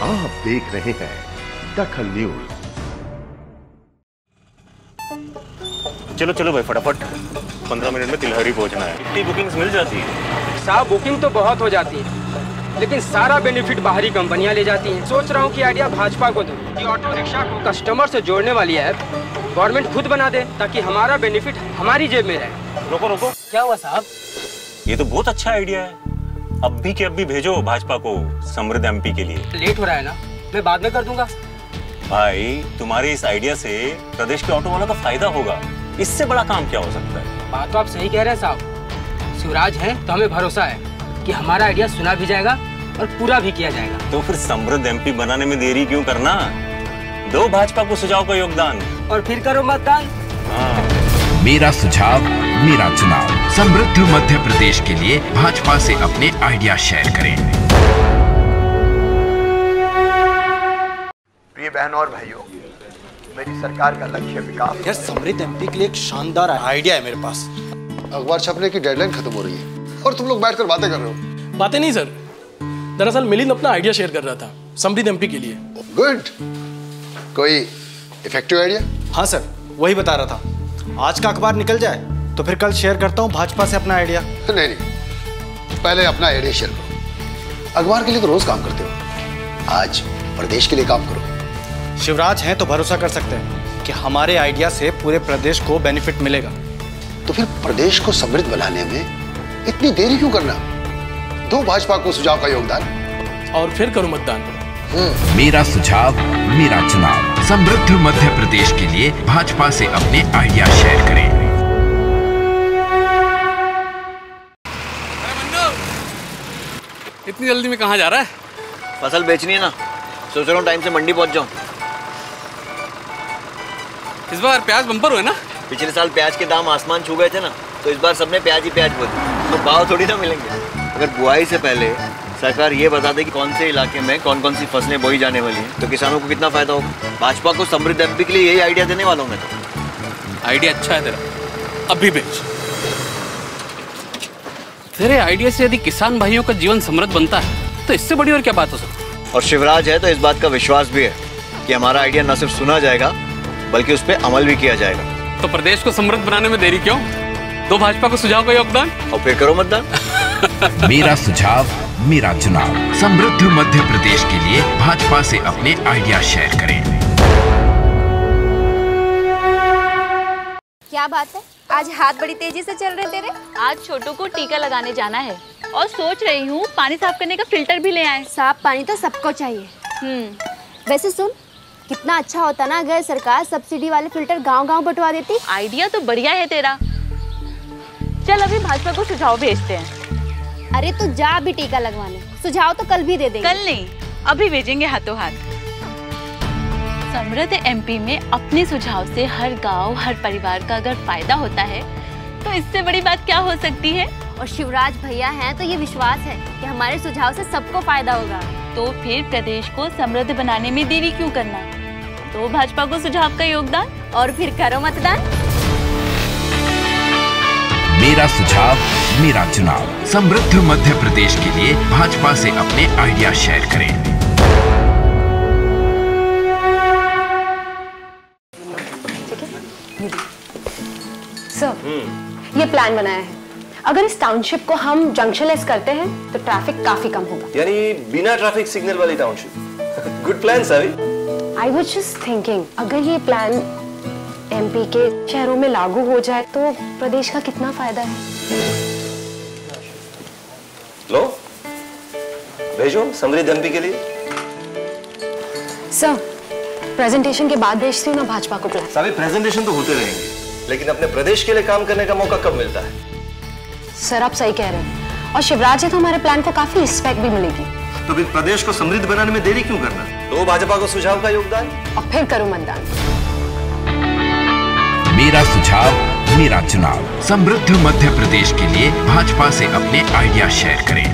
आप देख रहे हैं दखल न्यूज। चलो चलो भाई फटाफट, 15 मिनट में तिलहरी पहुंचना है। इतनी बुकिंग्स मिल जाती है साहब? बुकिंग तो बहुत हो जाती है, लेकिन सारा बेनिफिट बाहरी कंपनियां ले जाती हैं। सोच रहा हूँ कि आइडिया भाजपा को दूं कि ऑटो रिक्शा को कस्टमर से जोड़ने वाली ऐप गवर्नमेंट खुद बना दे, ताकि हमारा बेनिफिट हमारी जेब में रहे। रोको रोको, क्या हुआ साहब? ये तो बहुत अच्छा आइडिया है। अब भी के अब भी भेजो भाजपा को समृद्ध एमपी के लिए। लेट हो रहा है ना, मैं बाद में कर दूंगा। भाई तुम्हारे इस आइडिया से प्रदेश के ऑटो वालों का फायदा होगा, इससे बड़ा काम क्या हो सकता है? बात तो आप सही कह रहे हैं साहब। शिवराज है तो हमें भरोसा है कि हमारा आइडिया सुना भी जाएगा और पूरा भी किया जाएगा। तो फिर समृद्ध एमपी बनाने में देरी क्यों करना? दो भाजपा को सुझाव का योगदान और फिर करो मतदान। मेरा सुझाव मेरा चुनाव। समृद्ध मध्य प्रदेश के लिए भाजपा से अपने आइडिया शेयर करें। प्रिय बहनों और भाइयों, मेरी सरकार का लक्ष्य विकास। यार समृद्ध एमपी के लिए एक शानदार आइडिया है मेरे पास। अखबार छपने की डेडलाइन खत्म हो रही है और तुम लोग बैठकर बातें कर रहे हो। बातें नहीं सर, दरअसल मिलिंद अपना आइडिया शेयर कर रहा था समृद्ध एमपी के लिए। गुड, कोई इफेक्टिव आइडिया? हाँ सर, वही बता रहा था। आज का अखबार निकल जाए तो फिर कल शेयर करता हूँ भाजपा से अपना आइडिया। नहीं, पहले अपना आइडिया शेयर करो। अखबार के लिए तो रोज काम करते हो, आज प्रदेश के लिए काम करो। शिवराज हैं तो भरोसा कर सकते हैं कि हमारे आइडिया से पूरे प्रदेश को बेनिफिट मिलेगा। तो फिर प्रदेश को समृद्ध बनाने में इतनी देरी क्यों करना? दो भाजपा को सुझाव का योगदान और फिर करो मतदान। मेरा सुझाव मेरा चुनाव। समृद्ध मध्य प्रदेश के लिए भाजपा से अपने आइडिया शेयर करें। इतनी जल्दी में कहाँ जा रहा है? फसल बेचनी है ना, सोच रहा हूँ टाइम से मंडी पहुँच जाऊँ। इस बार प्याज बम्पर हुए ना? पिछले साल प्याज के दाम आसमान छू गए थे ना, तो इस बार सबने प्याज ही प्याज बोल दी, तो भाव थोड़ी ना मिलेंगे। अगर बुआई से पहले सरकार ये बता दे कि कौन से इलाके में कौन कौन सी फसलें बोई जाने वाली हैं, तो किसानों को कितना फायदा होगा। भाजपा को समृद्ध एमपी के लिए यही आइडिया देने वाला हूँ मैं तो। आइडिया अच्छा है तेरा, अभी बेच। तेरे आइडिया से यदि किसान भाइयों का जीवन समृद्ध बनता है तो इससे बड़ी और क्या बात हो सकती है। और शिवराज है तो इस बात का विश्वास भी है कि हमारा आइडिया न सिर्फ सुना जाएगा बल्कि उस पर अमल भी किया जाएगा। तो प्रदेश को समृद्ध बनाने में देरी क्यों? दो भाजपा को सुझाव का योगदान और फिर करो मतदान। मेरा सुझाव मेरा चुनाव। समृद्ध मध्य प्रदेश के लिए भाजपा से अपने आइडिया शेयर करें। क्या बात है, आज हाथ बड़ी तेजी से चल रहे तेरे? आज छोटू को टीका लगाने जाना है और सोच रही हूँ पानी साफ करने का फिल्टर भी ले आए। साफ पानी तो सबको चाहिए। वैसे सुन, कितना अच्छा होता ना अगर सरकार सब्सिडी वाले फिल्टर गांव-गांव बंटवा देती। आइडिया तो बढ़िया है तेरा। चल अभी भाजपा को सुझाव भेजते हैं। अरे तू जा अभी टीका लगवाने, सुझाव तो कल भी दे देंगे। कल नहीं, अभी भेजेंगे हाथों हाथ। समृद्ध एमपी में अपने सुझाव से हर गांव हर परिवार का अगर फायदा होता है तो इससे बड़ी बात क्या हो सकती है। और शिवराज भैया हैं तो ये विश्वास है कि हमारे सुझाव से सबको फायदा होगा। तो फिर प्रदेश को समृद्ध बनाने में देरी क्यों करना? तो भाजपा को सुझाव का योगदान और फिर करो मतदान। मेरा सुझाव मेरा चुनाव। समृद्ध मध्य प्रदेश के लिए भाजपा से अपने आइडिया शेयर करें। सर, ये प्लान बनाया है। अगर इस टाउनशिप को हम जंक्शनलेस करते हैं तो ट्रैफिक काफी कम होगा। यानी बिना ट्रैफिक सिग्नल वाली township. Good plan sir. I was just thinking, अगर ये प्लान एमपी के शहरों में लागू हो जाए तो प्रदेश का कितना फायदा है। लो, भेजो समृद्ध एमपी के लिए। सर, प्रेजेंटेशन के बाद भेजती हूँ ना भाजपा को प्लान। सारे प्रेजेंटेशन तो होते रहेंगे, लेकिन अपने प्रदेश के लिए काम करने का मौका कब मिलता है? सर आप सही कह रहे हैं, और शिवराज है तो हमारे प्लान को काफी रिस्पेक्ट भी मिलेगी। तो फिर प्रदेश को समृद्ध बनाने में देरी क्यों करना? तो भाजपा को सुझाव का योगदान और फिर करो मतदान। मेरा सुझाव मेरा चुनाव। समृद्ध मध्य प्रदेश के लिए भाजपा से अपने आइडिया शेयर करें।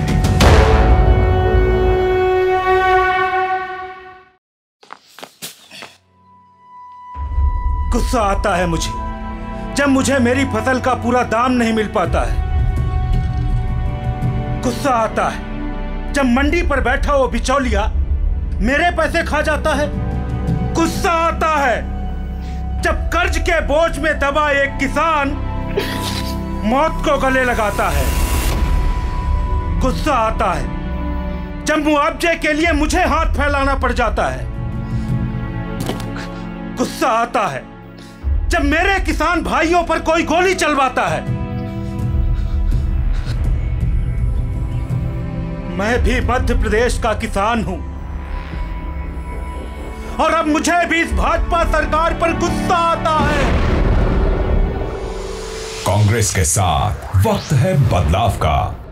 गुस्सा आता है मुझे जब मुझे मेरी फसल का पूरा दाम नहीं मिल पाता है। गुस्सा आता है जब मंडी पर बैठा वो बिचौलिया मेरे पैसे खा जाता है। गुस्सा आता है जब कर्ज के बोझ में दबा एक किसान मौत को गले लगाता है। गुस्सा आता है जब मुआवजे के लिए मुझे हाथ फैलाना पड़ जाता है। गुस्सा आता है जब मेरे किसान भाइयों पर कोई गोली चलवाता है। मैं भी मध्य प्रदेश का किसान हूं और अब मुझे भी इस भाजपा सरकार पर गुस्सा आता है। कांग्रेस के साथ वक्त है बदलाव का।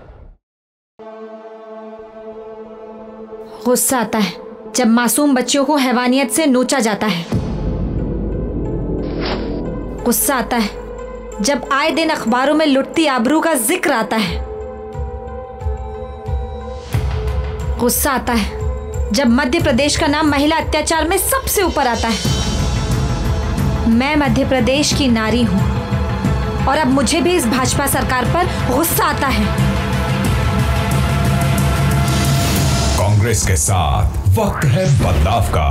गुस्सा आता है जब मासूम बच्चों को हैवानियत से नोचा जाता है। गुस्सा आता है जब आए दिन अखबारों में लुटती आबरू का जिक्र आता है। गुस्सा आता है जब मध्य प्रदेश का नाम महिला अत्याचार में सबसे ऊपर आता है। मैं मध्य प्रदेश की नारी हूं और अब मुझे भी इस भाजपा सरकार पर गुस्सा आता है। कांग्रेस के साथ वक्त है बदलाव का।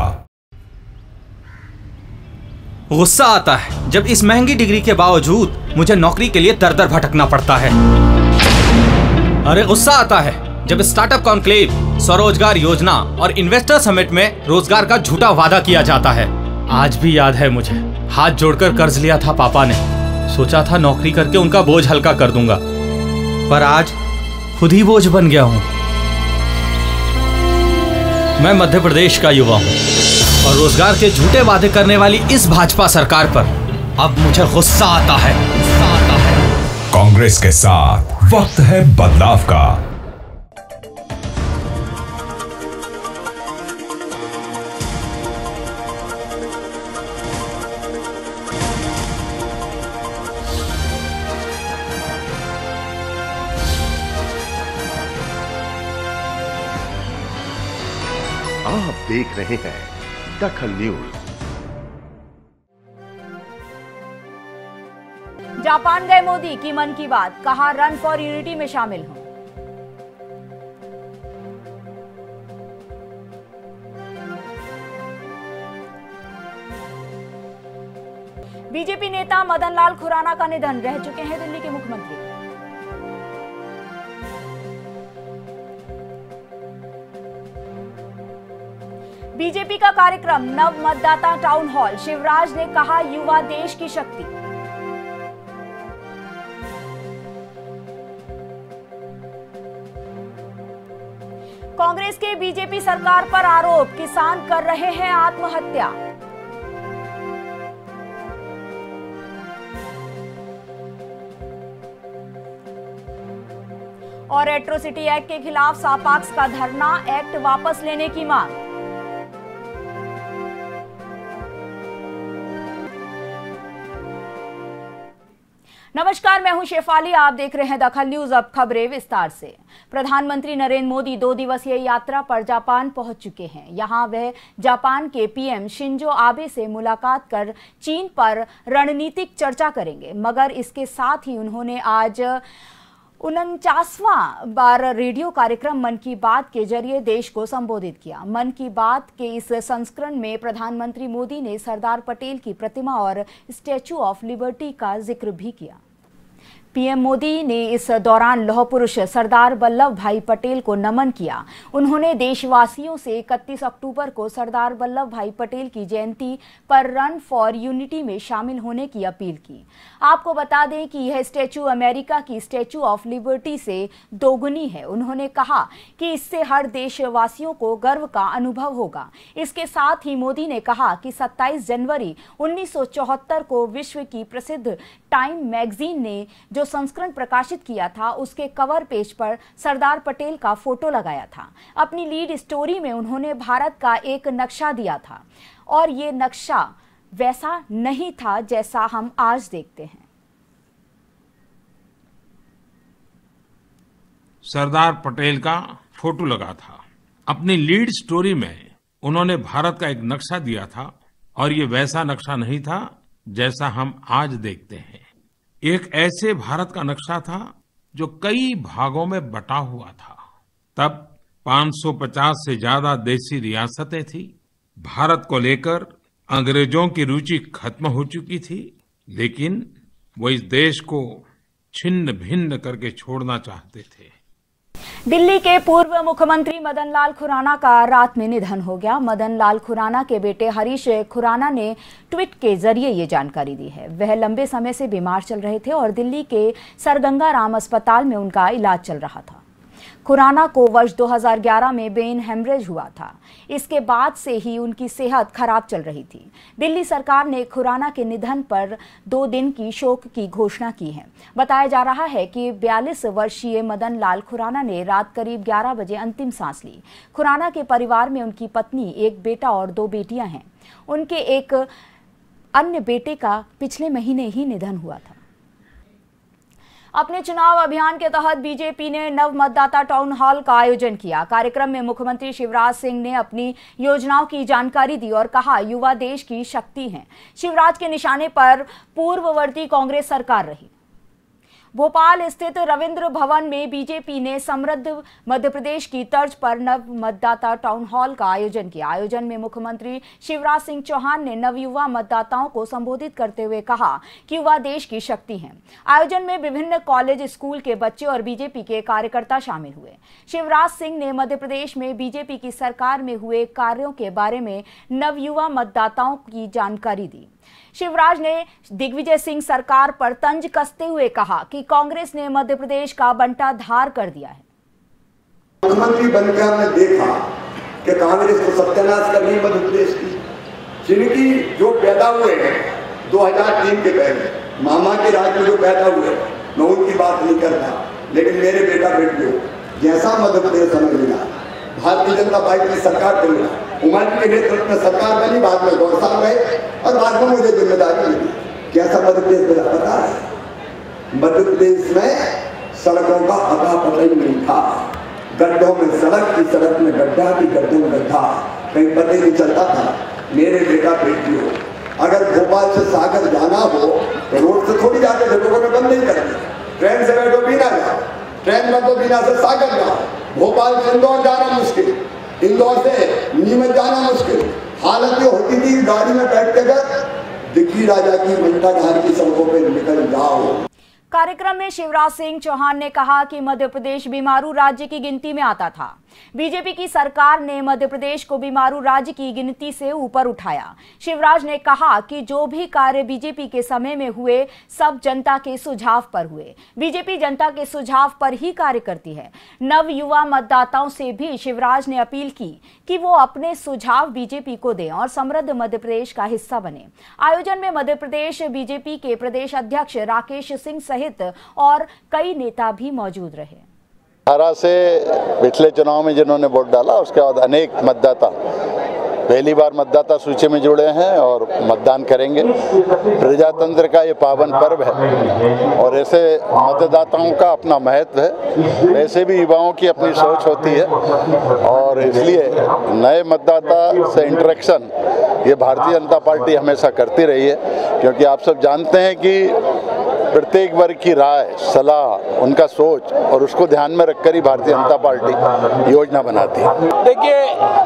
गुस्सा आता है जब इस महंगी डिग्री के बावजूद मुझे नौकरी के लिए दर दर भटकना पड़ता है। अरे गुस्सा आता है जब स्टार्टअप कॉन्क्लेव, स्वरोजगार योजना और इन्वेस्टर समिट में रोजगार का झूठा वादा किया जाता है। आज भी याद है मुझे, हाथ जोड़कर कर्ज लिया था पापा ने। सोचा था नौकरी करके उनका बोझ हल्का कर दूंगा, पर आज खुद ही बोझ बन गया हूं। मैं मध्य प्रदेश का युवा हूं और रोजगार के झूठे वादे करने वाली इस भाजपा सरकार पर अब मुझे गुस्सा आता है। कांग्रेस के साथ वक्त है बदलाव का। आप देख रहे हैं दखल न्यूज। जापान गए मोदी की मन की बात, कहा रन फॉर यूनिटी में शामिल हूं। बीजेपी नेता मदन लाल खुराना का निधन, रह चुके हैं दिल्ली के मुख्यमंत्री। बीजेपी का कार्यक्रम नव मतदाता टाउन हॉल, शिवराज ने कहा युवा देश की शक्ति। कांग्रेस के बीजेपी सरकार पर आरोप, किसान कर रहे हैं आत्महत्या। और एट्रोसिटी एक्ट के खिलाफ सपाक्स का धरना, एक्ट वापस लेने की मांग। नमस्कार, मैं हूं शेफाली, आप देख रहे हैं दखल न्यूज। अब खबरें विस्तार से। प्रधानमंत्री नरेंद्र मोदी 2 दिवसीय यात्रा पर जापान पहुंच चुके हैं। यहां वह जापान के पीएम शिंजो आबे से मुलाकात कर चीन पर रणनीतिक चर्चा करेंगे। मगर इसके साथ ही उन्होंने आज 49वां बार रेडियो कार्यक्रम मन की बात के जरिए देश को संबोधित किया। मन की बात के इस संस्करण में प्रधानमंत्री मोदी ने सरदार पटेल की प्रतिमा और स्टैचू ऑफ लिबर्टी का जिक्र भी किया। पीएम मोदी ने इस दौरान लौह पुरुष सरदार वल्लभ भाई पटेल को नमन किया। उन्होंने देशवासियों से 31 अक्टूबर को सरदार वल्लभ भाई पटेल की जयंती पर रन फॉर यूनिटी में शामिल होने की अपील की। आपको बता दें कि यह स्टैचू अमेरिका की स्टैचू ऑफ लिबर्टी से दोगुनी है। उन्होंने कहा कि इससे हर देशवासियों को गर्व का अनुभव होगा। इसके साथ ही मोदी ने कहा कि 27 जनवरी 1974 को विश्व की प्रसिद्ध टाइम मैगजीन ने जो संस्करण प्रकाशित किया था, उसके कवर पेज पर सरदार पटेल का फोटो लगाया था। अपनी लीड स्टोरी में उन्होंने भारत का एक नक्शा दिया था और ये नक्शा वैसा नहीं था जैसा हम आज देखते हैं। सरदार पटेल का फोटो लगा था। अपनी लीड स्टोरी में उन्होंने भारत का एक नक्शा दिया था और ये वैसा नक्शा नहीं था जैसा हम आज देखते हैं। एक ऐसे भारत का नक्शा था जो कई भागों में बटा हुआ था। तब 550 से ज्यादा देसी रियासतें थी। भारत को लेकर अंग्रेजों की रुचि खत्म हो चुकी थी, लेकिन वो इस देश को छिन्न भिन्न करके छोड़ना चाहते थे। दिल्ली के पूर्व मुख्यमंत्री मदन लाल खुराना का रात में निधन हो गया। मदन लाल खुराना के बेटे हरीश खुराना ने ट्वीट के जरिए ये जानकारी दी है। वह लंबे समय से बीमार चल रहे थे और दिल्ली के सरगंगा राम अस्पताल में उनका इलाज चल रहा था। खुराना को वर्ष 2011 में ब्रेन हेमरेज हुआ था। इसके बाद से ही उनकी सेहत खराब चल रही थी। दिल्ली सरकार ने खुराना के निधन पर 2 दिन की शोक की घोषणा की है। बताया जा रहा है कि 42 वर्षीय मदन लाल खुराना ने रात करीब 11 बजे अंतिम सांस ली। खुराना के परिवार में उनकी पत्नी, एक बेटा और 2 बेटियां हैं। उनके एक अन्य बेटे का पिछले महीने ही निधन हुआ था। अपने चुनाव अभियान के तहत बीजेपी ने नव मतदाता टाउन हॉल का आयोजन किया। कार्यक्रम में मुख्यमंत्री शिवराज सिंह ने अपनी योजनाओं की जानकारी दी और कहा, युवा देश की शक्ति हैं। शिवराज के निशाने पर पूर्ववर्ती कांग्रेस सरकार रही। भोपाल स्थित रविंद्र भवन में बीजेपी ने समृद्ध मध्य प्रदेश की तर्ज पर नव मतदाता टाउन हॉल का आयोजन किया। आयोजन में मुख्यमंत्री शिवराज सिंह चौहान ने नवयुवा मतदाताओं को संबोधित करते हुए कहा कि युवा देश की शक्ति हैं। आयोजन में विभिन्न कॉलेज, स्कूल के बच्चे और बीजेपी के कार्यकर्ता शामिल हुए। शिवराज सिंह ने मध्य प्रदेश में बीजेपी की सरकार में हुए कार्यों के बारे में नवयुवा मतदाताओं की जानकारी दी। शिवराज ने दिग्विजय सिंह सरकार पर तंज कसते हुए कहा कि कांग्रेस ने मध्य प्रदेश का बंटाधार कर दिया है। मुख्यमंत्री बनकर हमने देखा कि कांग्रेस को सत्यानाश करनी मध्य प्रदेश की, जिनकी जो पैदा हुए हैं 2003 के पहले मामा के राज में जो पैदा हुए, मैं उनकी बात नहीं करता, लेकिन मेरे बेटा बेटियों जैसा मध्य प्रदेश हमें मिला, भारतीय जनता पार्टी की सरकार को मिला, उमर के नेतृत्व में सरकार बनी, बाद में गौर साहब गए और बाद में मुझे जिम्मेदारी मिली। कैसा मध्य प्रदेश मिला पता है? मध्य प्रदेश में सड़कों का अता पता ही नहीं था। गड्ढों में सड़क की, सड़क में गड्ढा की, गड्ढों में गड्ढा, कहीं पता ही नहीं चलता था। मेरे बेटा बेटियों, अगर भोपाल से सागर जाना हो तो रोड से थोड़ी जाते थे, लोगों ने बंद नहीं करते। ट्रेन से बैठो बीना जाओ, ट्रेन में तो बीना से सागर जाओ। भोपाल से इंदौर जाना मुश्किल, इंदौर से नीमच जाना मुश्किल। हालत ये होती थी गाड़ी में बैठ कर दिग्गी राजा की बंटाधार की सड़कों पे निकल जाओ। कार्यक्रम में शिवराज सिंह चौहान ने कहा कि मध्य प्रदेश बीमारू राज्य की गिनती में आता था। बीजेपी की सरकार ने मध्य प्रदेश को बीमारू राज्य की गिनती से ऊपर उठाया। शिवराज ने कहा कि जो भी कार्य बीजेपी के समय में हुए सब जनता के सुझाव पर हुए। बीजेपी जनता के सुझाव पर ही कार्य करती है। नव युवा मतदाताओं से भी शिवराज ने अपील की कि वो अपने सुझाव बीजेपी को दें और समृद्ध मध्य प्रदेश का हिस्सा बने। आयोजन में मध्य प्रदेश बीजेपी के प्रदेश अध्यक्ष राकेश सिंह सहित और कई नेता भी मौजूद रहे। 18 से पिछले चुनाव में जिन्होंने वोट डाला, उसके बाद अनेक मतदाता पहली बार मतदाता सूची में जुड़े हैं और मतदान करेंगे। प्रजातंत्र का ये पावन पर्व है और ऐसे मतदाताओं का अपना महत्व है। वैसे भी युवाओं की अपनी सोच होती है और इसलिए नए मतदाता से इंटरेक्शन ये भारतीय जनता पार्टी हमेशा करती रही है, क्योंकि आप सब जानते हैं कि प्रत्येक वर्ग की राय, सलाह, उनका सोच और उसको ध्यान में रखकर ही भारतीय जनता पार्टी योजना बनाती है। देखिए,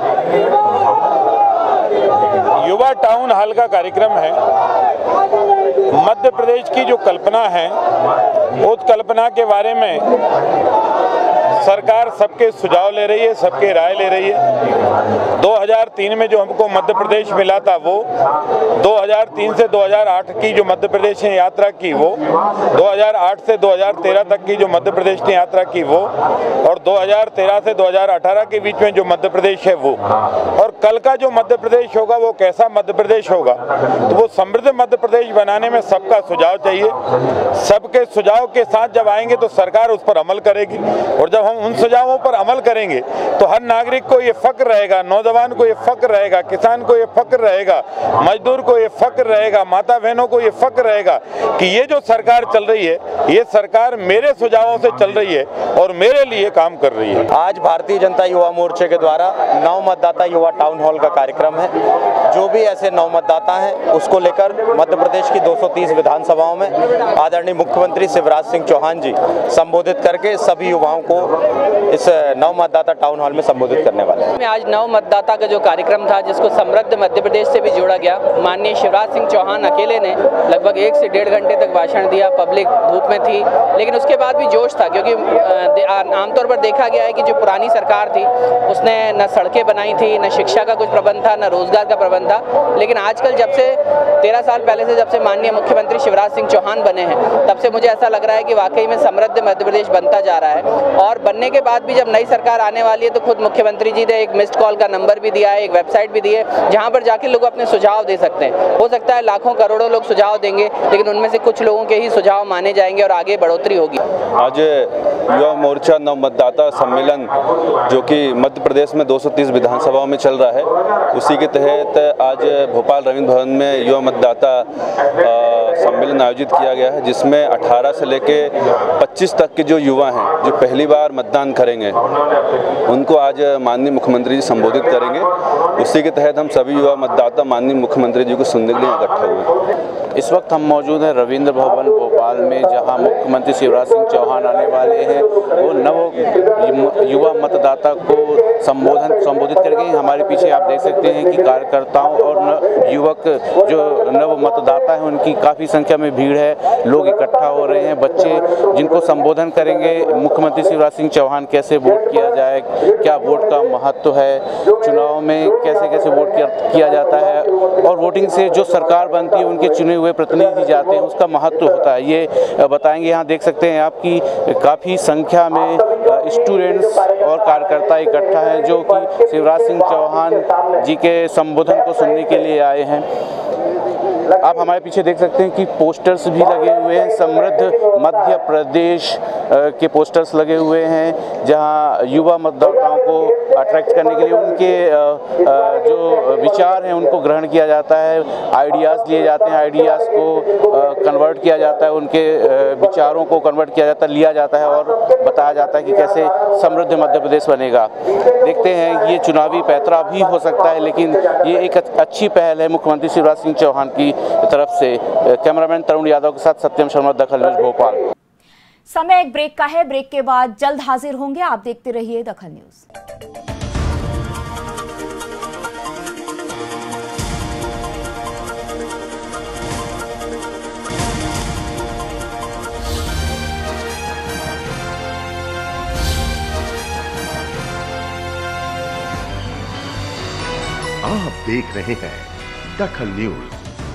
युवा टाउन हॉल का कार्यक्रम है। मध्य प्रदेश की जो कल्पना है, उस कल्पना के बारे में सरकार सबके सुझाव ले रही है, सबके राय ले रही है। 2003 में जो हमको मध्य प्रदेश मिला था वो 2003 से 2008 की जो मध्य प्रदेश ने यात्रा की वो 2008 से 2013 तक की जो मध्य प्रदेश ने यात्रा की वो और 2013 से 2018 के बीच में जो मध्य प्रदेश है वो, और कल का जो मध्य प्रदेश होगा वो कैसा मध्य प्रदेश होगा, तो वो समृद्ध मध्य प्रदेश बनाने में सबका सुझाव चाहिए। सबके सुझाव के साथ जब आएंगे तो सरकार उस पर अमल करेगी और जब हम उन सुझावों पर अमल करेंगे तो हर नागरिक को ये फक्र रहेगा, नौजवान को ये फक्र रहेगा, किसान को ये फक्र रहेगा, मजदूर को ये फक्र रहेगा, माता बहनों को ये फक्र रहेगा कि ये जो सरकार चल रही है, ये सरकार मेरे सुझावों से चल रही है और मेरे लिए काम कर रही है। आज भारतीय जनता युवा मोर्चे के द्वारा नव मतदाता युवा टाउन हॉल का कार्यक्रम है। जो भी ऐसे नव मतदाता हैं उसको लेकर मध्य प्रदेश की 230 विधानसभाओं में आदरणीय मुख्यमंत्री शिवराज सिंह चौहान जी संबोधित करके सभी युवाओं को इस नव मतदाता टाउन हॉल में संबोधित करने वाले हैं। आज नव मतदाता का जो कार्यक्रम था जिसको समृद्ध मध्य प्रदेश से भी जोड़ा गया, माननीय शिवराज सिंह चौहान अकेले ने लगभग 1 से 1.5 घंटे तक भाषण दिया। पब्लिक धूप में थी, लेकिन उसके बाद भी जोश था, क्योंकि आमतौर पर देखा गया है कि जो पुरानी सरकार थी उसने न सड़कें बनाई थी, न शिक्षा का कुछ प्रबंध था, न रोजगार का प्रबंध था। लेकिन आजकल जब से 13 साल पहले से जब से माननीय मुख्यमंत्री शिवराज सिंह चौहान बने हैं, तब से मुझे ऐसा लग रहा है कि वाकई में समृद्ध मध्य प्रदेश बनता जा रहा है। और बनने के बाद भी जब नई सरकार आने वाली है तो खुद मुख्यमंत्री जी ने एक मिस्ड कॉल का नंबर भी दिया है, एक वेबसाइट भी दी है, जहाँ पर जाके लोग अपने सुझाव दे सकते हैं। हो सकता है लाखों करोड़ों लोग सुझाव देंगे, लेकिन उनमें से कुछ लोगों के ही सुझाव माने जाएंगे और आगे बढ़ोतरी होगी। आज युवा मोर्चा नव मतदाता सम्मेलन जो कि मध्य प्रदेश में 230 विधानसभाओं में चल रहा है, उसी के तहत आज भोपाल रविंद्र भवन में युवा मतदाता सम्मेलन आयोजित किया गया है, जिसमें 18 से लेके 25 तक के जो युवा हैं जो पहली बार मतदान करेंगे उनको आज माननीय मुख्यमंत्री जी संबोधित करेंगे। उसी के तहत हम सभी युवा मतदाता माननीय मुख्यमंत्री जी को सुनने के लिए इकट्ठा हुए। इस वक्त हम मौजूद हैं रविंद्र भवन भोपाल में, जहां मुख्यमंत्री शिवराज सिंह चौहान आने वाले हैं। वो नव युवा मतदाता को संबोधित करके हमारे पीछे आप देख सकते हैं कि कार्यकर्ताओं और युवक जो नव मतदाता हैं उनकी काफ़ी संख्या में भीड़ है, लोग इकट्ठा हो रहे हैं। बच्चे जिनको संबोधन करेंगे मुख्यमंत्री शिवराज सिंह चौहान, कैसे वोट किया जाए, क्या वोट का महत्व है, चुनाव में कैसे कैसे वोट किया जाता है, और वोटिंग से जो सरकार बनती है उनके चुने हुए प्रतिनिधि जाते हैं उसका महत्व होता है, ये बताएंगे। यहाँ देख सकते हैं आप कि काफ़ी संख्या में स्टूडेंट्स और कार्यकर्ता इकट्ठा हैं जो कि शिवराज सिंह चौहान जी के संबोधन को सुनने के लिए आए हैं। आप हमारे पीछे देख सकते हैं कि पोस्टर्स भी लगे हुए हैं, समृद्ध मध्य प्रदेश के पोस्टर्स लगे हुए हैं, जहां युवा मतदाताओं को अट्रैक्ट करने के लिए उनके जो विचार हैं उनको ग्रहण किया जाता है, आइडियाज़ लिए जाते हैं, आइडियाज़ को कन्वर्ट किया जाता है, उनके विचारों को कन्वर्ट किया जाता है, लिया जाता है और बताया जाता है कि कैसे समृद्ध मध्य प्रदेश बनेगा। देखते हैं ये चुनावी पैतरा भी हो सकता है, लेकिन ये एक अच्छी पहल है मुख्यमंत्री शिवराज सिंह चौहान की तरफ से। कैमरामैन तरुण यादव के साथ सत्यम शर्मा, दखल न्यूज भोपाल। समय एक ब्रेक का है, ब्रेक के बाद जल्द हाजिर होंगे। आप देखते रहिए दखल न्यूज। आप देख रहे हैं दखल न्यूज।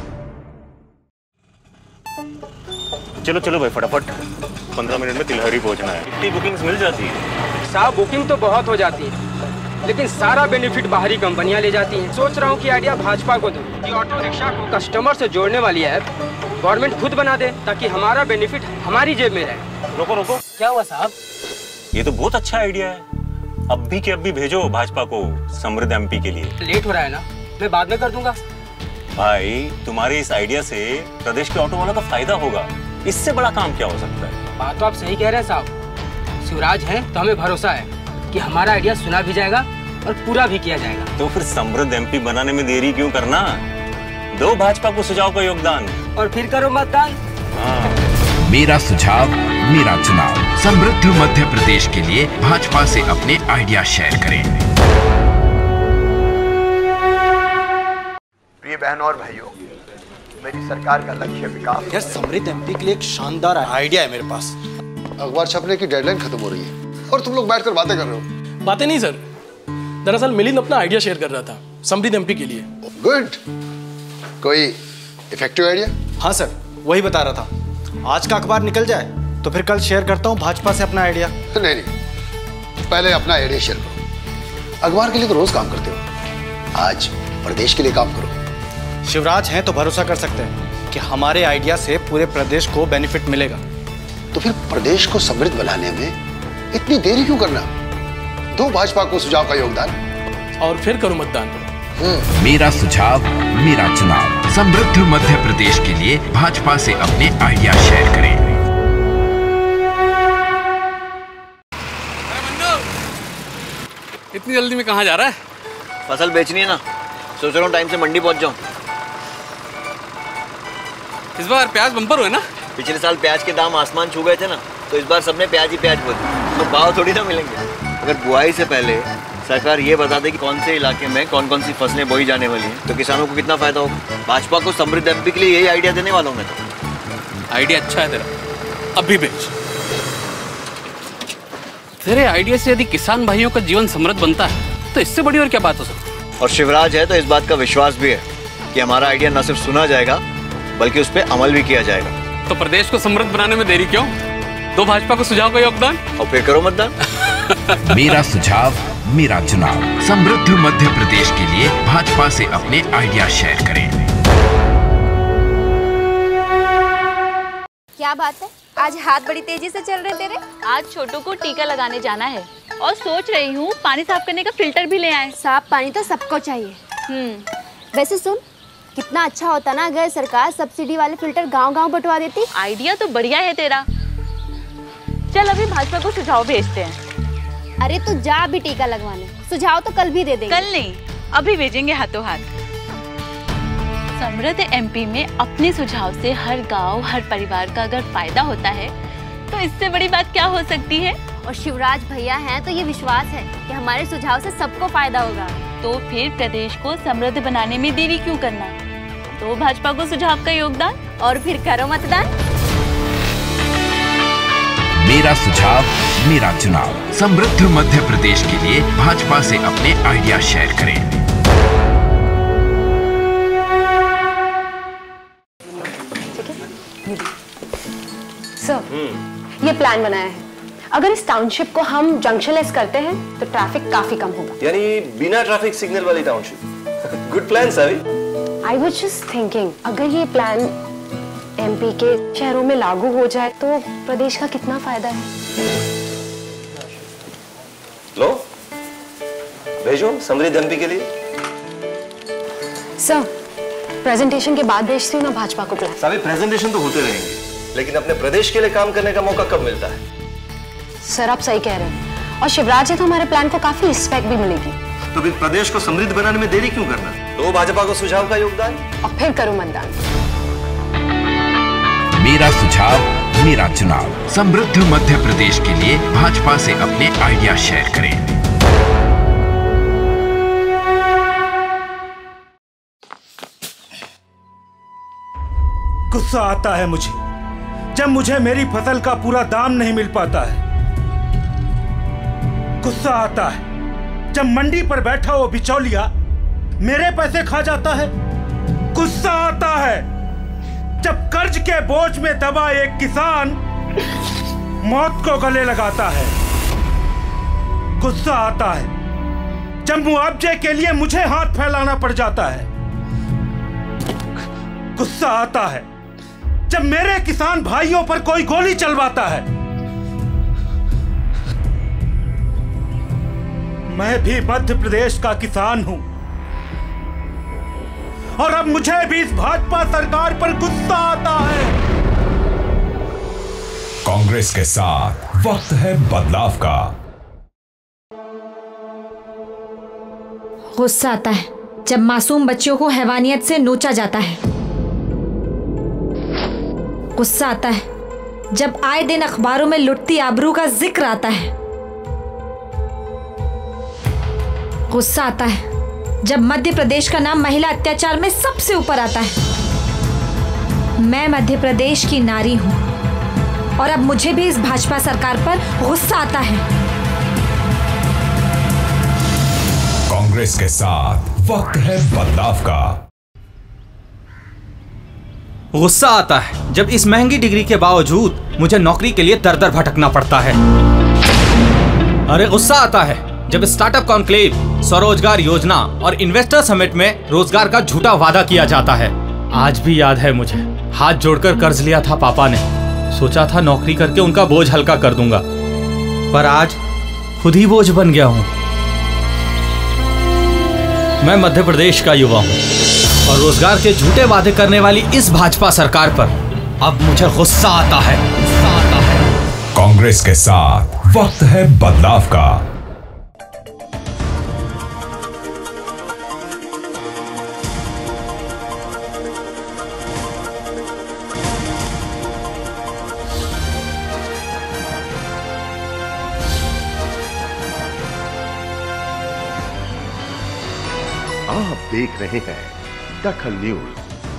चलो चलो भाई फटाफट, 15 मिनट में तिलहरी पहुंचना है। कितनी बुकिंग्स मिल जाती है? साहब बुकिंग तो बहुत हो जाती है, लेकिन सारा बेनिफिट बाहरी कंपनियां ले जाती हैं। सोच रहा हूं कि आइडिया भाजपा को दूं कि ऑटो रिक्शा को कस्टमर से जोड़ने वाली ऐप गवर्नमेंट खुद बना दे, ताकि हमारा बेनिफिट हमारी जेब में रहे। रोको रोको, क्या हुआ साहब? ये तो बहुत अच्छा आइडिया है। अब भी के अब भी भेजो भाजपा को समृद्ध एमपी के लिए। लेट हो रहा है ना, मैं बाद में कर दूंगा। भाई तुम्हारे इस आइडिया से प्रदेश के ऑटो वालों का फायदा होगा, इससे बड़ा काम क्या हो सकता है? बात तो आप सही कह रहे हैं साहब, शिवराज है तो हमें भरोसा है कि हमारा आइडिया सुना भी जाएगा और पूरा भी किया जाएगा। तो फिर समृद्ध एमपी बनाने में देरी क्यों करना? दो भाजपा को सुझाव का योगदान और फिर करो मतदान। मेरा सुझाव मेरा चुनाव। समृद्ध मध्य प्रदेश के लिए भाजपा से अपने आइडिया शेयर करें। प्रिय बहनों और भाइयों, मेरी सरकार का लक्ष्य विकास। यार समृद्ध एमपी के लिए एक शानदार आइडिया है मेरे पास। अखबार छपने की डेडलाइन खत्म हो रही है और तुम लोग बैठकर बातें कर रहे हो। बातें नहीं सर, दरअसल मिलिंद अपना आइडिया शेयर कर रहा था समृद्ध एमपी के लिए। गुड, कोई इफेक्टिव आइडिया? हाँ सर, वही बता रहा था। आज का अखबार निकल जाए तो फिर कल शेयर करता हूँ भाजपा से अपना आइडिया। नहीं, पहले अपना आइडिया शेयर करो। अखबार के लिए तो रोज काम करते हो, आज प्रदेश के लिए काम करो। शिवराज हैं तो भरोसा कर सकते हैं कि हमारे आइडिया से पूरे प्रदेश को बेनिफिट मिलेगा। तो फिर प्रदेश को समृद्ध बनाने में इतनी देरी क्यों करना? दो भाजपा को सुझाव का योगदान और फिर करो मतदान। मेरा सुझाव मेरा चुनाव। समृद्ध मध्य प्रदेश के लिए भाजपा से अपने आइडिया शेयर करें। इतनी जल्दी में कहाँ जा रहा है? फसल बेचनी है ना, सोच रहा हूँ टाइम से मंडी पहुँच जाऊँ। इस बार प्याज बम्पर हुए ना? पिछले साल प्याज के दाम आसमान छू गए थे ना, तो इस बार सबने प्याज ही प्याज बोल दिया, तो भाव थोड़ी ना मिलेंगे। अगर बुआई से पहले सरकार ये बता दे कि कौन से इलाके में कौन कौन सी फसलें बोई जाने वाली हैं, तो किसानों को कितना फायदा होगा। भाजपा को समृद्ध एमपी के लिए यही आइडिया देने वाला हूँ मैं तो। आइडिया अच्छा है तेरा, अभी बेच। तेरे आइडिया से यदि किसान भाइयों का जीवन समृद्ध बनता है तो इससे बड़ी और क्या बात हो सकती है। और शिवराज है तो इस बात का विश्वास भी है कि हमारा आइडिया न सिर्फ सुना जाएगा बल्कि उस पर अमल भी किया जाएगा। तो प्रदेश को समृद्ध बनाने में देरी क्यों? दो भाजपा को सुझाव का योगदान और फिर करो मतदान। मेरा सुझाव मेरा चुनाव। समृद्ध मध्य प्रदेश के लिए भाजपा से अपने आइडिया शेयर करें। क्या बात है, आज हाथ बड़ी तेजी से चल रहे तेरे। आज छोटू को टीका लगाने जाना है और सोच रही हूँ पानी साफ करने का फिल्टर भी ले आए। साफ पानी तो सबको चाहिए। वैसे सुन, कितना अच्छा होता ना अगर सरकार सब्सिडी वाले फिल्टर गांव-गांव बंटवा देती। आइडिया तो बढ़िया है तेरा। चल अभी भाजपा को सुझाव भेजते हैं। अरे तू जा अभी टीका लगवाने, सुझाव तो कल भी दे देंगे। कल नहीं, अभी भेजेंगे हाथों हाथ। समृद्ध एमपी में अपने सुझाव से हर गांव हर परिवार का अगर फायदा होता है तो इससे बड़ी बात क्या हो सकती है। और शिवराज भैया हैं तो ये विश्वास है कि हमारे सुझाव से सबको फायदा होगा। तो फिर प्रदेश को समृद्ध बनाने में देरी क्यों करना। तो भाजपा को सुझाव का योगदान और फिर करो मतदान। मेरा सुझाव मेरा चुनाव। समृद्ध मध्य प्रदेश के लिए भाजपा से अपने आइडिया शेयर करें। सर, ये प्लान बनाया है। अगर इस टाउनशिप को हम जंक्शनलेस करते हैं तो ट्रैफिक काफी कम होगा। यानी बिना ट्रैफिक सिग्नल वाली township. Good plan sir. I was just thinking, अगर ये प्लान एमपी के शहरों में लागू हो जाए तो प्रदेश का कितना फायदा है। लो, भेजो समृद्ध एमपी के लिए। सर, प्रेजेंटेशन के बाद भेजती हूँ ना भाजपा को प्लान। सारे प्रेजेंटेशन तो होते रहेंगे, लेकिन अपने प्रदेश के लिए काम करने का मौका कब मिलता है। सर आप सही कह रहे हैं, और शिवराज है तो हमारे प्लान को काफी रिस्पेक्ट भी मिलेगी। तो फिर प्रदेश को समृद्ध बनाने में देरी क्यों करना। तो भाजपा को सुझाव का योगदान और फिर करो मतदान। मेरा सुझाव मेरा चुनाव। समृद्ध मध्य प्रदेश के लिए भाजपा से अपने आइडिया शेयर करें। गुस्सा आता है मुझे जब मुझे मेरी फसल का पूरा दाम नहीं मिल पाता है। गुस्सा आता है जब मंडी पर बैठा वो बिचौलिया मेरे पैसे खा जाता है। गुस्सा आता है जब कर्ज के बोझ में दबा एक किसान मौत को गले लगाता है। गुस्सा आता है जब मुआवजे के लिए मुझे हाथ फैलाना पड़ जाता है। गुस्सा आता है जब मेरे किसान भाइयों पर कोई गोली चलवाता है। मैं भी मध्य प्रदेश का किसान हूं और अब मुझे भी इस भाजपा सरकार पर गुस्सा आता है। कांग्रेस के साथ वक्त है बदलाव का। गुस्सा आता है जब मासूम बच्चियों को हैवानियत से नोचा जाता है। गुस्सा आता है जब आए दिन अखबारों में लुटती आबरू का जिक्र आता है। गुस्सा आता है जब मध्य प्रदेश का नाम महिला अत्याचार में सबसे ऊपर आता है। मैं मध्य प्रदेश की नारी हूं और अब मुझे भी इस भाजपा सरकार पर गुस्सा आता है। कांग्रेस के साथ वक्त है बदलाव का। गुस्सा आता है जब इस महंगी डिग्री के बावजूद मुझे नौकरी के लिए दर दर भटकना पड़ता है। अरे गुस्सा आता है जब स्टार्टअप कॉन्क्लेव, स्वरोजगार योजना और इन्वेस्टर समिट में रोजगार का झूठा वादा किया जाता है। आज भी याद है मुझे, हाथ जोड़कर कर्ज लिया था पापा ने। सोचा था नौकरी करके उनका बोझ हल्का कर दूंगा, पर आज खुद ही बोझ बन गया हूं। मैं मध्य प्रदेश का युवा हूं और रोजगार के झूठे वादे करने वाली इस भाजपा सरकार पर अब मुझे गुस्सा आता है। कांग्रेस के साथ वक्त है बदलाव का। आप देख रहे हैं दखल न्यूज।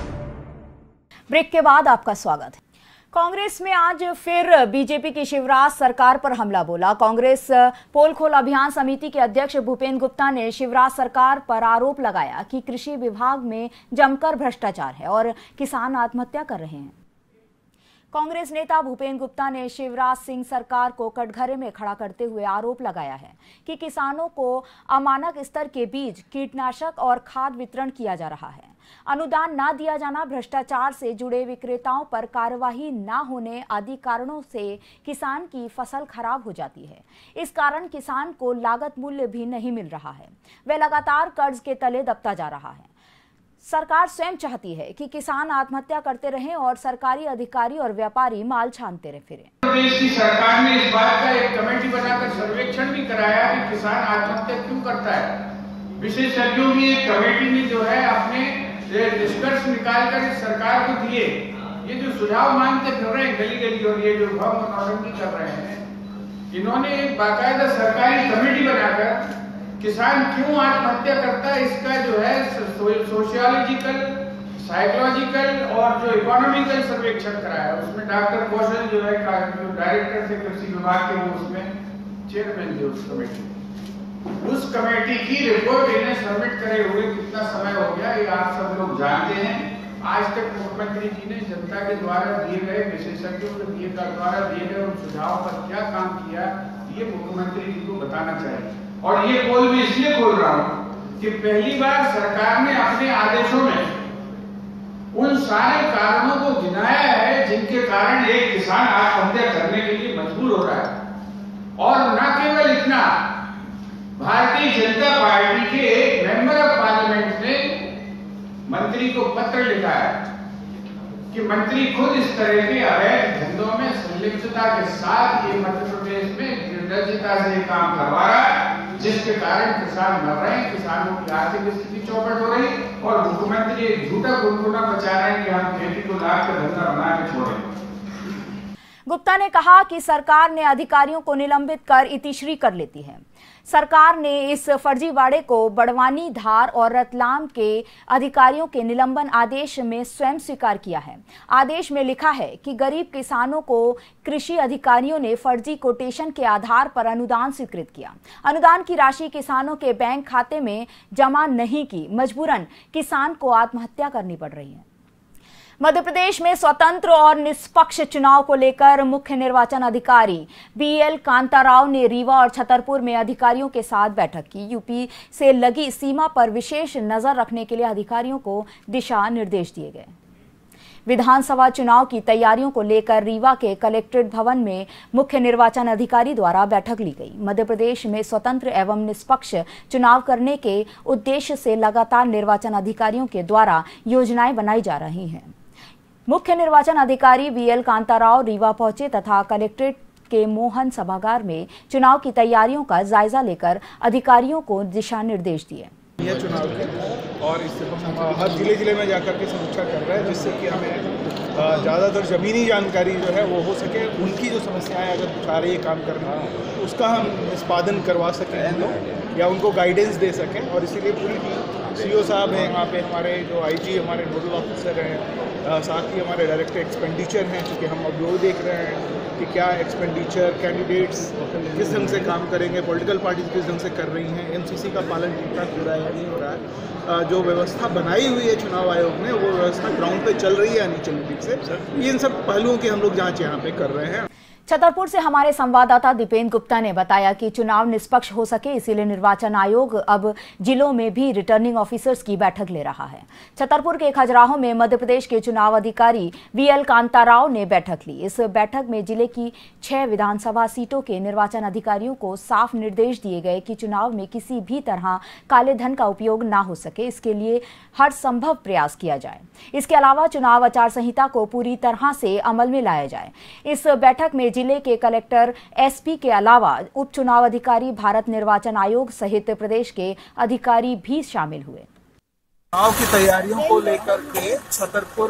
ब्रेक के बाद आपका स्वागत है। कांग्रेस में आज फिर बीजेपी की शिवराज सरकार पर हमला बोला। कांग्रेस पोल खोल अभियान समिति के अध्यक्ष भूपेंद्र गुप्ता ने शिवराज सरकार पर आरोप लगाया कि कृषि विभाग में जमकर भ्रष्टाचार है और किसान आत्महत्या कर रहे हैं। कांग्रेस नेता भूपेंद्र गुप्ता ने शिवराज सिंह सरकार को कटघरे में खड़ा करते हुए आरोप लगाया है कि किसानों को अमानक स्तर के बीज, कीटनाशक और खाद वितरण किया जा रहा है। अनुदान न दिया जाना, भ्रष्टाचार से जुड़े विक्रेताओं पर कार्यवाही न होने आदि कारणों से किसान की फसल खराब हो जाती है। इस कारण किसान को लागत मूल्य भी नहीं मिल रहा है। वह लगातार कर्ज के तले दबता जा रहा है। सरकार स्वयं चाहती है कि किसान आत्महत्या करते रहें और सरकारी अधिकारी और व्यापारी माल छानते रहे फिरे। प्रदेश की सरकार ने इस बात का एक कमेटी बनाकर सर्वेक्षण भी कराया कि किसान आत्महत्या क्यों करता है। विशेषज्ञों की एक कमेटी ने जो है अपने निष्कर्ष निकालकर इस सरकार को दिए। ये जो सुझाव मांगते फिर रहे हैं गली गली और ये जो भ्रम नौटंकी कर रहे हैं, इन्होंने एक बाकायदा सरकारी कमेटी बनाकर किसान क्यों आत्महत्या करता है इसका जो है सोशियोलॉजिकल, साइकोलॉजिकल और जो इकोनॉमिकल सर्वेक्षण कराया। उसमें डॉक्टर कौशल जो है डायरेक्टर थे कृषि विभाग के, वो उसमें चेयरमैन थे उस कमेटी। उस कमेटी की रिपोर्ट इन्हें सबमिट करे हुए कितना समय हो गया ये आप सब लोग जानते हैं। आज तक मुख्यमंत्री जी ने जनता के द्वारा दिए गए, विशेषज्ञों के द्वारा दिए गए उन सुझावों पर क्या काम किया, ये मुख्यमंत्री जी को बताना चाहिए। और ये पोल भी इसलिए खोल रहा हूं कि पहली बार सरकार ने अपने आदेशों में उन सारे कारणों को गिनाया है जिनके कारण एक किसान आत्महत्या करने के लिए मजबूर हो रहा है। और न केवल इतना, भारतीय जनता पार्टी के एक मेंबर ऑफ पार्लियामेंट ने मंत्री को पत्र लिखा है कि मंत्री खुद इस तरह के अवैध धंधों में संलिप्तता के साथ ये मध्य प्रदेश में निर्लज्जता से काम करवा रहा है, जिसके कारण किसान मर रहे हैं, किसानों की आर्थिक स्थिति चौपट हो रही और मुख्यमंत्री एक झूठा गुनगुना बचा रहे हैं कि हम खेती को लाभ का धंधा बना के छोड़ें। गुप्ता ने कहा कि सरकार ने अधिकारियों को निलंबित कर इतिश्री कर लेती है। सरकार ने इस फर्जीवाड़े को बड़वानी, धार और रतलाम के अधिकारियों के निलंबन आदेश में स्वयं स्वीकार किया है। आदेश में लिखा है कि गरीब किसानों को कृषि अधिकारियों ने फर्जी कोटेशन के आधार पर अनुदान स्वीकृत किया। अनुदान की राशि किसानों के बैंक खाते में जमा नहीं की, मजबूरन किसान को आत्महत्या करनी पड़ रही है। मध्य प्रदेश में स्वतंत्र और निष्पक्ष चुनाव को लेकर मुख्य निर्वाचन अधिकारी बीएल कांताराव ने रीवा और छतरपुर में अधिकारियों के साथ बैठक की। यूपी से लगी सीमा पर विशेष नजर रखने के लिए अधिकारियों को दिशा निर्देश दिए गए। विधानसभा चुनाव की तैयारियों को लेकर रीवा के कलेक्ट्रेट भवन में मुख्य निर्वाचन अधिकारी द्वारा बैठक ली गई। मध्य प्रदेश में स्वतंत्र एवं निष्पक्ष चुनाव करने के उद्देश्य से लगातार निर्वाचन अधिकारियों के द्वारा योजनाएं बनाई जा रही हैं। मुख्य निर्वाचन अधिकारी बीएल कांताराव रीवा पहुंचे तथा कलेक्ट्रेट के मोहन सभागार में चुनाव की तैयारियों का जायजा लेकर अधिकारियों को दिशा निर्देश दिए। यह चुनाव के और इससे हम हर जिले में जाकर के समीक्षा कर रहे हैं, जिससे कि हमें ज़्यादातर ज़मीनी जानकारी जो है वो हो सके, उनकी जो समस्याएं अगर चाह रही है काम करना उसका हम निष्पादन करवा सकें हम लोग या उनको गाइडेंस दे सकें। और इसीलिए पूरी सीओ साहब हैं यहाँ पे, हमारे जो आईजी हमारे नोडल ऑफिसर हैं, साथ ही हमारे डायरेक्टर एक्सपेंडिचर हैं, क्योंकि हम अब वो देख रहे हैं कि क्या एक्सपेंडिचर कैंडिडेट्स किस ढंग से काम करेंगे, पॉलिटिकल पार्टीज किस ढंग से कर रही हैं, एमसीसी का पालन ठीक ठाक हो रहा है या नहीं हो रहा है, जो व्यवस्था बनाई हुई है चुनाव आयोग ने वो व्यवस्था ग्राउंड पे चल रही है या नहीं चल रही ठीक से, इन सब पहलुओं की हम लोग जांच यहाँ पे कर रहे हैं। छतरपुर से हमारे संवाददाता दीपेंद्र गुप्ता ने बताया कि चुनाव निष्पक्ष हो सके इसीलिए निर्वाचन आयोग अब जिलों में भी रिटर्निंग ऑफिसर्स की बैठक ले रहा है। छतरपुर के खजुराहो में मध्य प्रदेश के चुनाव अधिकारी बीएल कांताराव ने बैठक ली। इस बैठक में जिले की 6 विधानसभा सीटों के निर्वाचन अधिकारियों को साफ निर्देश दिए गए कि चुनाव में किसी भी तरह काले धन का उपयोग न हो सके, इसके लिए हर संभव प्रयास किया जाए। इसके अलावा चुनाव आचार संहिता को पूरी तरह से अमल में लाया जाए। इस बैठक में जिले के कलेक्टर, एसपी के अलावा उप चुनाव अधिकारी, भारत निर्वाचन आयोग सहित प्रदेश के अधिकारी भी शामिल हुए। चुनाव की तैयारियों को लेकर के छतरपुर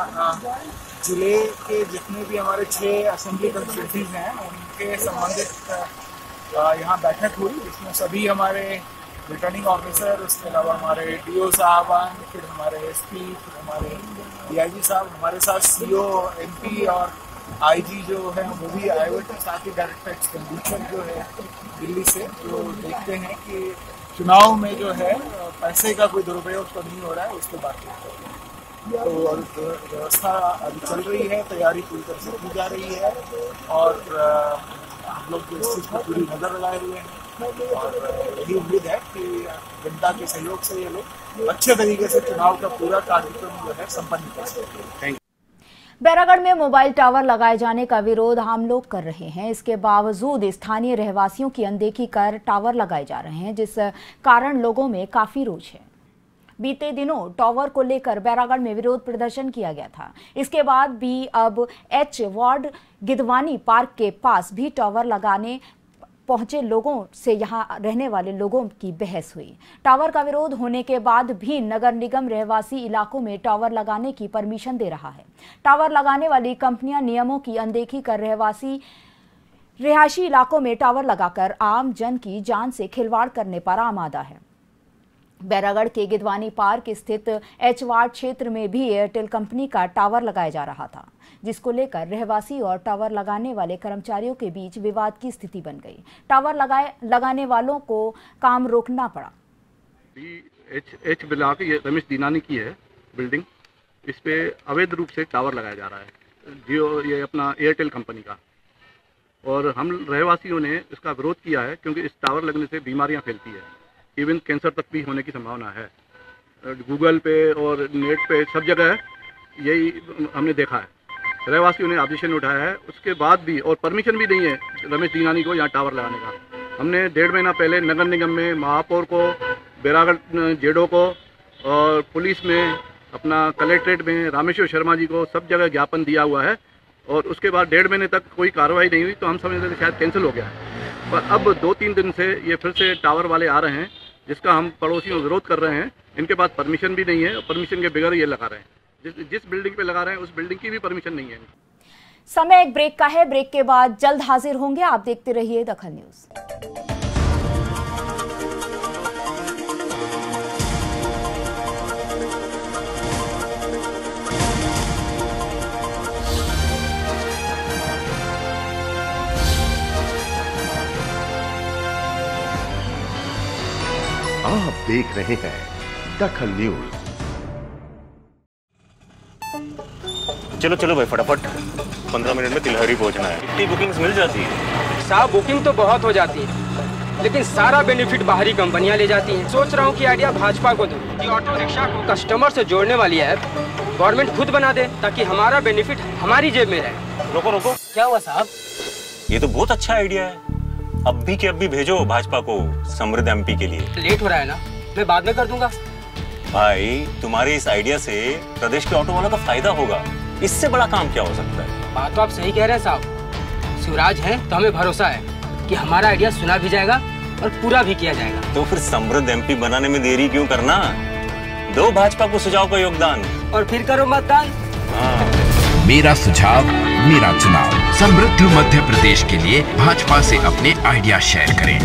जिले के जितने भी हमारे 6 असेंबली कंस्टिट्यूएंसीज हैं उनके संबंधित यहाँ बैठक हुई, जिसमें सभी हमारे रिटर्निंग ऑफिसर, उसके अलावा हमारे DO साहबान, फिर हमारे SP, फिर हमारे DIG साहब, हमारे साथ CO, MP और IG जो है वो भी आए हुए थे, साथ ही डायरेक्टर एक्सपेंडिचर जो है दिल्ली से, जो देखते हैं कि चुनाव में जो है पैसे का कोई दुरुपयोग तो नहीं हो रहा है, उसके बात करते हैं। तो व्यवस्था अभी चल रही है, तैयारी पूरी तरह से की जा रही है और हम लोग इस चीज़ पर पूरी नज़र लगाए हुए हैं और यही उम्मीद है कि जनता के सहयोग से ये लोग अच्छे तरीके से चुनाव का पूरा कार्यक्रम जो है संपन्न कर सकते हैं। बैरागढ़ में मोबाइल टावर लगाए जाने का विरोध आम लोग कर रहे हैं। इसके बावजूद स्थानीय रहवासियों की अनदेखी कर टावर लगाए जा रहे हैं, जिस कारण लोगों में काफी रोष है। बीते दिनों टावर को लेकर बैरागढ़ में विरोध प्रदर्शन किया गया था। इसके बाद भी अब H वार्ड गिदवानी पार्क के पास भी टावर लगाने पहुंचे लोगों से यहां रहने वाले लोगों की बहस हुई। टावर का विरोध होने के बाद भी नगर निगम रहवासी इलाकों में टावर लगाने की परमिशन दे रहा है। टावर लगाने वाली कंपनियां नियमों की अनदेखी कर रिहायशी इलाकों में टावर लगाकर आम जन की जान से खिलवाड़ करने पर आमादा है। बैरागढ़ के गिदवानी पार्क स्थित H वार्ड क्षेत्र में भी एयरटेल कंपनी का टावर लगाया जा रहा था, जिसको लेकर रहवासी और टावर लगाने वाले कर्मचारियों के बीच विवाद की स्थिति बन गई। टावर लगाने वालों को काम रोकना पड़ा। H ब्लॉक ये रमेश दीनानी की है बिल्डिंग, इस पे अवैध रूप से टावर लगाया जा रहा है, जियो ये अपना एयरटेल कंपनी का, और हम रहवासियों ने इसका विरोध किया है क्योंकि इस टावर लगने से बीमारियां फैलती है, इवन कैंसर तक भी होने की संभावना है। गूगल पे और नेट पे सब जगह यही हमने देखा है। रहवासियों ने ऑब्जेक्शन उठाया है, उसके बाद भी, और परमिशन भी नहीं है रमेश दीनानी को यहाँ टावर लगाने का। हमने 1.5 महीना पहले नगर निगम में, महापौर को, बैरागढ़ जेडो को और पुलिस में, अपना कलेक्ट्रेट में रामेश्वर शर्मा जी को सब जगह ज्ञापन दिया हुआ है, और उसके बाद 1.5 महीने तक कोई कार्रवाई नहीं हुई, तो हम समझते थे शायद कैंसिल हो गया है। पर अब 2-3 दिन से ये फिर से टावर वाले आ रहे हैं, जिसका हम पड़ोसियों विरोध कर रहे हैं। इनके पास परमिशन भी नहीं है और परमिशन के बगैर ये लगा रहे हैं। जिस बिल्डिंग पे लगा रहे हैं उस बिल्डिंग की भी परमिशन नहीं है। समय एक ब्रेक का है, ब्रेक के बाद जल्द हाजिर होंगे। आप देखते रहिए दखल न्यूज। आप देख रहे हैं दखल न्यूज। चलो चलो भाई फटाफट, 15 मिनट में तिलहरी पहुंचना है। इतनी बुकिंग्स मिल जाती है? साहब बुकिंग तो बहुत हो जाती है, लेकिन सारा बेनिफिट बाहरी कंपनियां ले जाती हैं। सोच रहा हूँ कि आइडिया भाजपा को दूं कि ऑटो रिक्शा को कस्टमर से जोड़ने वाली ऐप गवर्नमेंट खुद बना दे, ताकि हमारा बेनिफिट हमारी जेब में रहे। रोको रोको, क्या हुआ साहब? ये तो बहुत अच्छा आइडिया है। अब भी के अब भी भेजो भाजपा को समृद्ध MP के लिए। लेट हो रहा है ना, मैं बाद में कर दूंगा। भाई तुम्हारे इस आइडिया से प्रदेश के ऑटो वालों का फायदा होगा, इससे बड़ा काम क्या हो सकता है? बात तो आप सही कह रहे हैं साहब। शिवराज हैं तो हमें भरोसा है कि हमारा आइडिया सुना भी जाएगा और पूरा भी किया जाएगा। तो फिर समृद्ध MP बनाने में देरी क्यों करना? दो भाजपा को सुझाव का योगदान और फिर करो मतदान। मेरा सुझाव मेरा चुनाव। समृद्ध मध्य प्रदेश के लिए भाजपा से अपने आइडिया शेयर करें।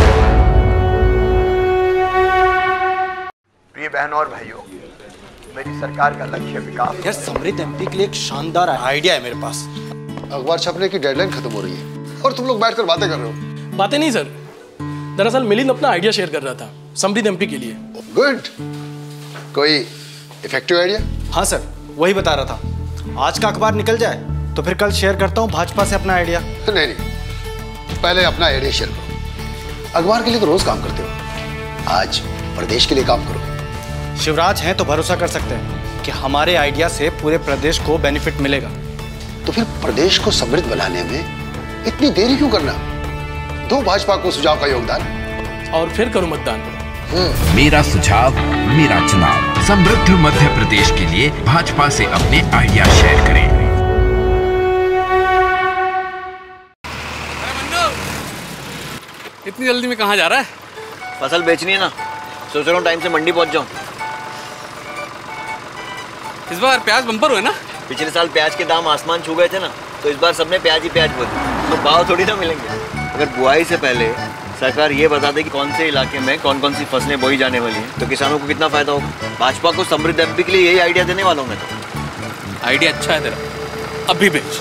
प्रिय बहनों और भाइयों, मेरी सरकार का लक्ष्य विकास। यार समृद्ध MP के लिए एक शानदार आइडिया है मेरे पास। अखबार छपने की डेडलाइन खत्म हो रही है और तुम लोग बैठकर बातें कर रहे हो। बातें नहीं सर, दरअसल मिलिंद अपना आइडिया शेयर कर रहा था समृद्ध MP के लिए। गुड, कोई इफेक्टिव आइडिया? हाँ सर, वही बता रहा था। आज का अखबार निकल जाए तो फिर कल शेयर करता हूँ भाजपा से अपना आइडिया। नहीं, पहले अपना आइडिया शेयर करो। अखबार के लिए तो रोज काम करते हो, आज प्रदेश के लिए काम करो। शिवराज हैं तो भरोसा कर सकते हैं कि हमारे आइडिया से पूरे प्रदेश को बेनिफिट मिलेगा। तो फिर प्रदेश को समृद्ध बनाने में इतनी देरी क्यों करना? दो भाजपा को सुझाव का योगदान और फिर करो मतदान। मेरा सुझाव मेरा चुनाव। समृद्ध मध्य प्रदेश के लिए भाजपा से अपने आइडिया शेयर करें। इतनी जल्दी में कहाँ जा रहा है? फसल बेचनी है ना, सोच रहा हूँ टाइम से मंडी पहुँच जाऊँ। इस बार प्याज बम्पर हुए ना? पिछले साल प्याज के दाम आसमान छू गए थे ना, तो इस बार सबने प्याज ही प्याज बोल, तो भाव थोड़ी ना मिलेंगे। अगर बुआई से पहले सरकार ये बता दे कि कौन से इलाके में कौन कौन सी फसलें बोई जाने वाली हैं, तो किसानों को कितना फायदा होगा। भाजपा को समृद्ध एमपी के लिए यही आइडिया देने वाला हूँ मैं तो। आइडिया अच्छा है तेरा, अभी बेच।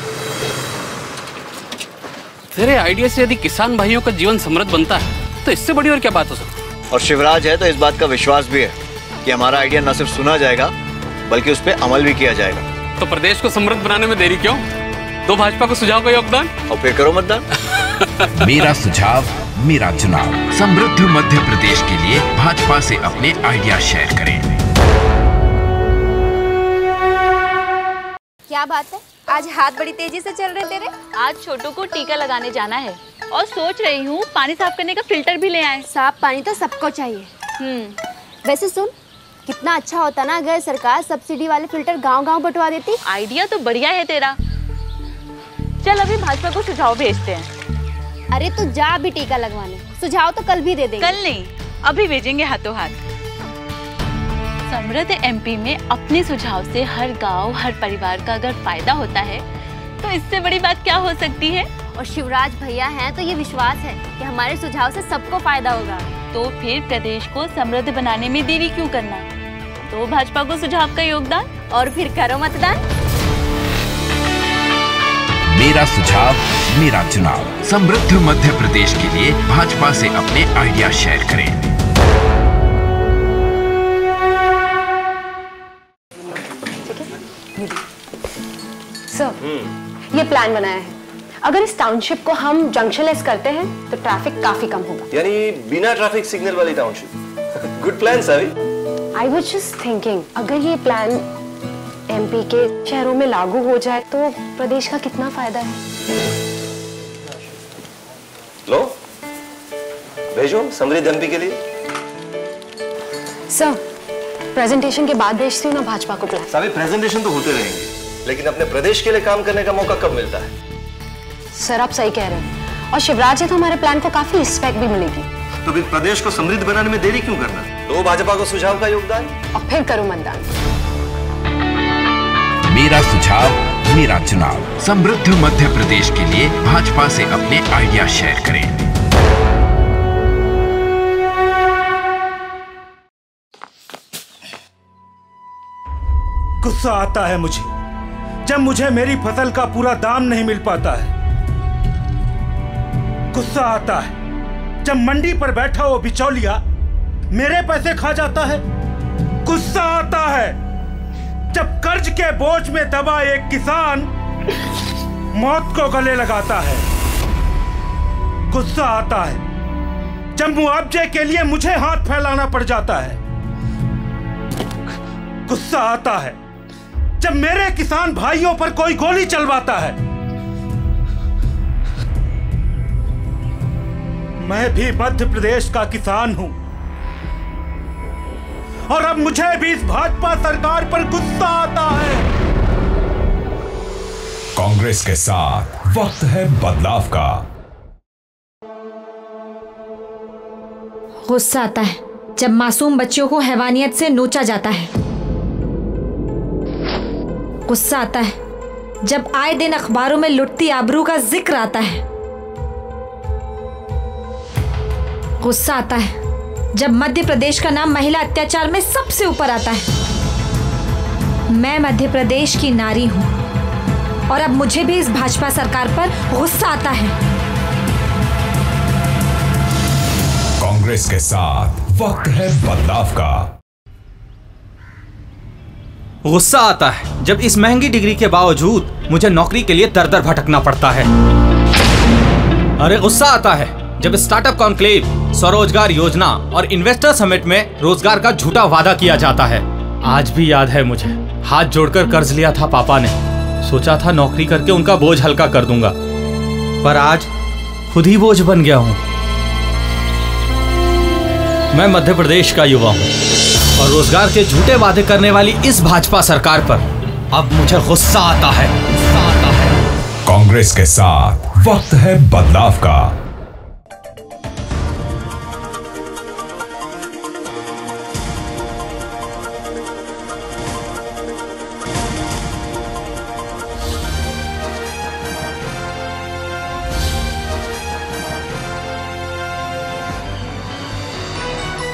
तेरे आइडिया से यदि किसान भाइयों का जीवन समृद्ध बनता है तो इससे बड़ी और क्या बात हो सकती है। और शिवराज है तो इस बात का विश्वास भी है कि हमारा आइडिया न सिर्फ सुना जाएगा बल्कि उस पर अमल भी किया जाएगा। तो प्रदेश को समृद्ध बनाने में देरी क्यों? दो भाजपा को सुझाव का योगदान और फिर करो मतदान। मेरा सुझाव मेरा चुनाव। समृद्ध मध्य प्रदेश के लिए भाजपा से अपने आइडिया शेयर करें। क्या बात है, आज हाथ बड़ी तेजी से चल रहे तेरे। आज छोटू को टीका लगाने जाना है और सोच रही हूँ पानी साफ करने का फिल्टर भी ले आए। साफ पानी तो सबको चाहिए। वैसे सुन, कितना अच्छा होता ना अगर सरकार सब्सिडी वाले फिल्टर गांव-गांव बंटवा देती। आइडिया तो बढ़िया है तेरा। चल अभी भाजपा को सुझाव भेजते हैं। अरे तो जा अभी टीका लगवाने, सुझाव तो कल भी दे देंगे। कल नहीं, अभी भेजेंगे हाथों हाथ। समृद्ध एमपी में अपने सुझाव से हर गांव हर परिवार का अगर फायदा होता है तो इससे बड़ी बात क्या हो सकती है। और शिवराज भैया हैं तो ये विश्वास है कि हमारे सुझाव से सबको फायदा होगा। तो फिर प्रदेश को समृद्ध बनाने में देरी क्यों करना। तो भाजपा को सुझाव का योगदान और फिर करो मतदान। मेरा सुझाव मेरा चुनाव। समृद्ध मध्य प्रदेश के लिए भाजपा से अपने आइडिया शेयर करें। सर, ये प्लान बनाया है। अगर इस टाउनशिप को हम जंक्शनलेस करते हैं तो ट्रैफिक काफी कम होगा। यानी बिना ट्रैफिक सिग्नल वाली टाउनशिप। गुड प्लान सावी। आई वाज जस्ट थिंकिंग, अगर ये प्लान एमपी के शहरों में लागू हो जाए तो प्रदेश का कितना फायदा है। लो भेजो समृद्ध एमपी के लिए। सर, प्रेजेंटेशन के बाद भेजती हूँ ना भाजपा को प्लान। सावी, प्रेजेंटेशन तो होते रहेंगे लेकिन अपने प्रदेश के लिए काम करने का मौका कब मिलता है? सर आप सही कह रहे हैं और शिवराज है तो हमारे प्लान को काफी रिस्पेक्ट भी मिलेगी। तो फिर प्रदेश को समृद्ध बनाने में देरी क्यों करना। तो भाजपा को सुझाव का योगदान और फिर करो मतदान। मेरा सुझाव मेरा चुनाव। समृद्ध मध्य प्रदेश के लिए भाजपा से अपने आइडिया शेयर करें। गुस्सा आता है मुझे जब मुझे मेरी फसल का पूरा दाम नहीं मिल पाता है। गुस्सा आता है जब मंडी पर बैठा वो बिचौलिया मेरे पैसे खा जाता है। गुस्सा आता है जब कर्ज के बोझ में दबा एक किसान मौत को गले लगाता है। गुस्सा आता है जब मुआवजे के लिए मुझे हाथ फैलाना पड़ जाता है। गुस्सा आता है जब मेरे किसान भाइयों पर कोई गोली चलवाता है। मैं भी मध्य प्रदेश का किसान हूं और अब मुझे भी इस भाजपा सरकार पर गुस्सा आता है। कांग्रेस के साथ वक्त है बदलाव का। गुस्सा आता है जब मासूम बच्चों को हैवानियत से नोचा जाता है। गुस्सा आता है जब आए दिन अखबारों में लुटती आबरू का जिक्र आता है। गुस्सा आता है जब मध्य प्रदेश का नाम महिला अत्याचार में सबसे ऊपर आता है। मैं मध्य प्रदेश की नारी हूं और अब मुझे भी इस भाजपा सरकार पर गुस्सा आता है। कांग्रेस के साथ वक्त है बदलाव का। गुस्सा आता है जब इस महंगी डिग्री के बावजूद मुझे नौकरी के लिए दर दर भटकना पड़ता है। अरे गुस्सा आता है जब स्टार्टअप कॉन्क्लेव, स्वरोजगार योजना और इन्वेस्टर समिट में रोजगार का झूठा वादा किया जाता है। आज भी याद है मुझे, हाथ जोड़कर कर्ज लिया था पापा ने। सोचा था नौकरी करके उनका बोझ हल्का कर दूंगा, पर आज खुद ही बोझ बन गया हूं। मैं मध्य प्रदेश का युवा हूं और रोजगार के झूठे वादे करने वाली इस भाजपा सरकार पर अब मुझे गुस्सा आता है। कांग्रेस के साथ वक्त है बदलाव का।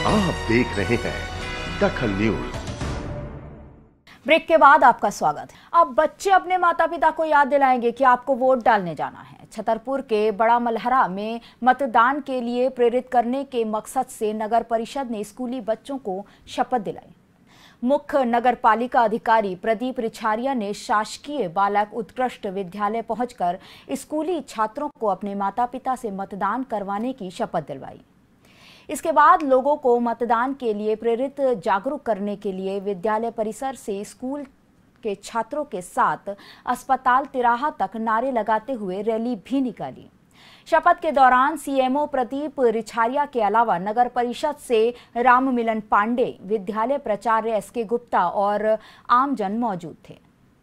आप देख रहे हैं दखल न्यूज। ब्रेक के बाद आपका स्वागत है। अब बच्चे अपने माता पिता को याद दिलाएंगे कि आपको वोट डालने जाना है। छतरपुर के बड़ा मलहरा में मतदान के लिए प्रेरित करने के मकसद से नगर परिषद ने स्कूली बच्चों को शपथ दिलाई। मुख्य नगर पालिका अधिकारी प्रदीप रिछारिया ने शासकीय बालक उत्कृष्ट विद्यालय पहुंचकर स्कूली छात्रों को अपने माता पिता से मतदान करवाने की शपथ दिलवाई। इसके बाद लोगों को मतदान के लिए प्रेरित जागरूक करने के लिए विद्यालय परिसर से स्कूल के छात्रों के साथ अस्पताल तिराहा तक नारे लगाते हुए रैली भी निकाली। शपथ के दौरान सीएमओ प्रदीप रिछारिया के अलावा नगर परिषद से राम मिलन पांडे, विद्यालय प्राचार्य एसके गुप्ता और आमजन मौजूद थे।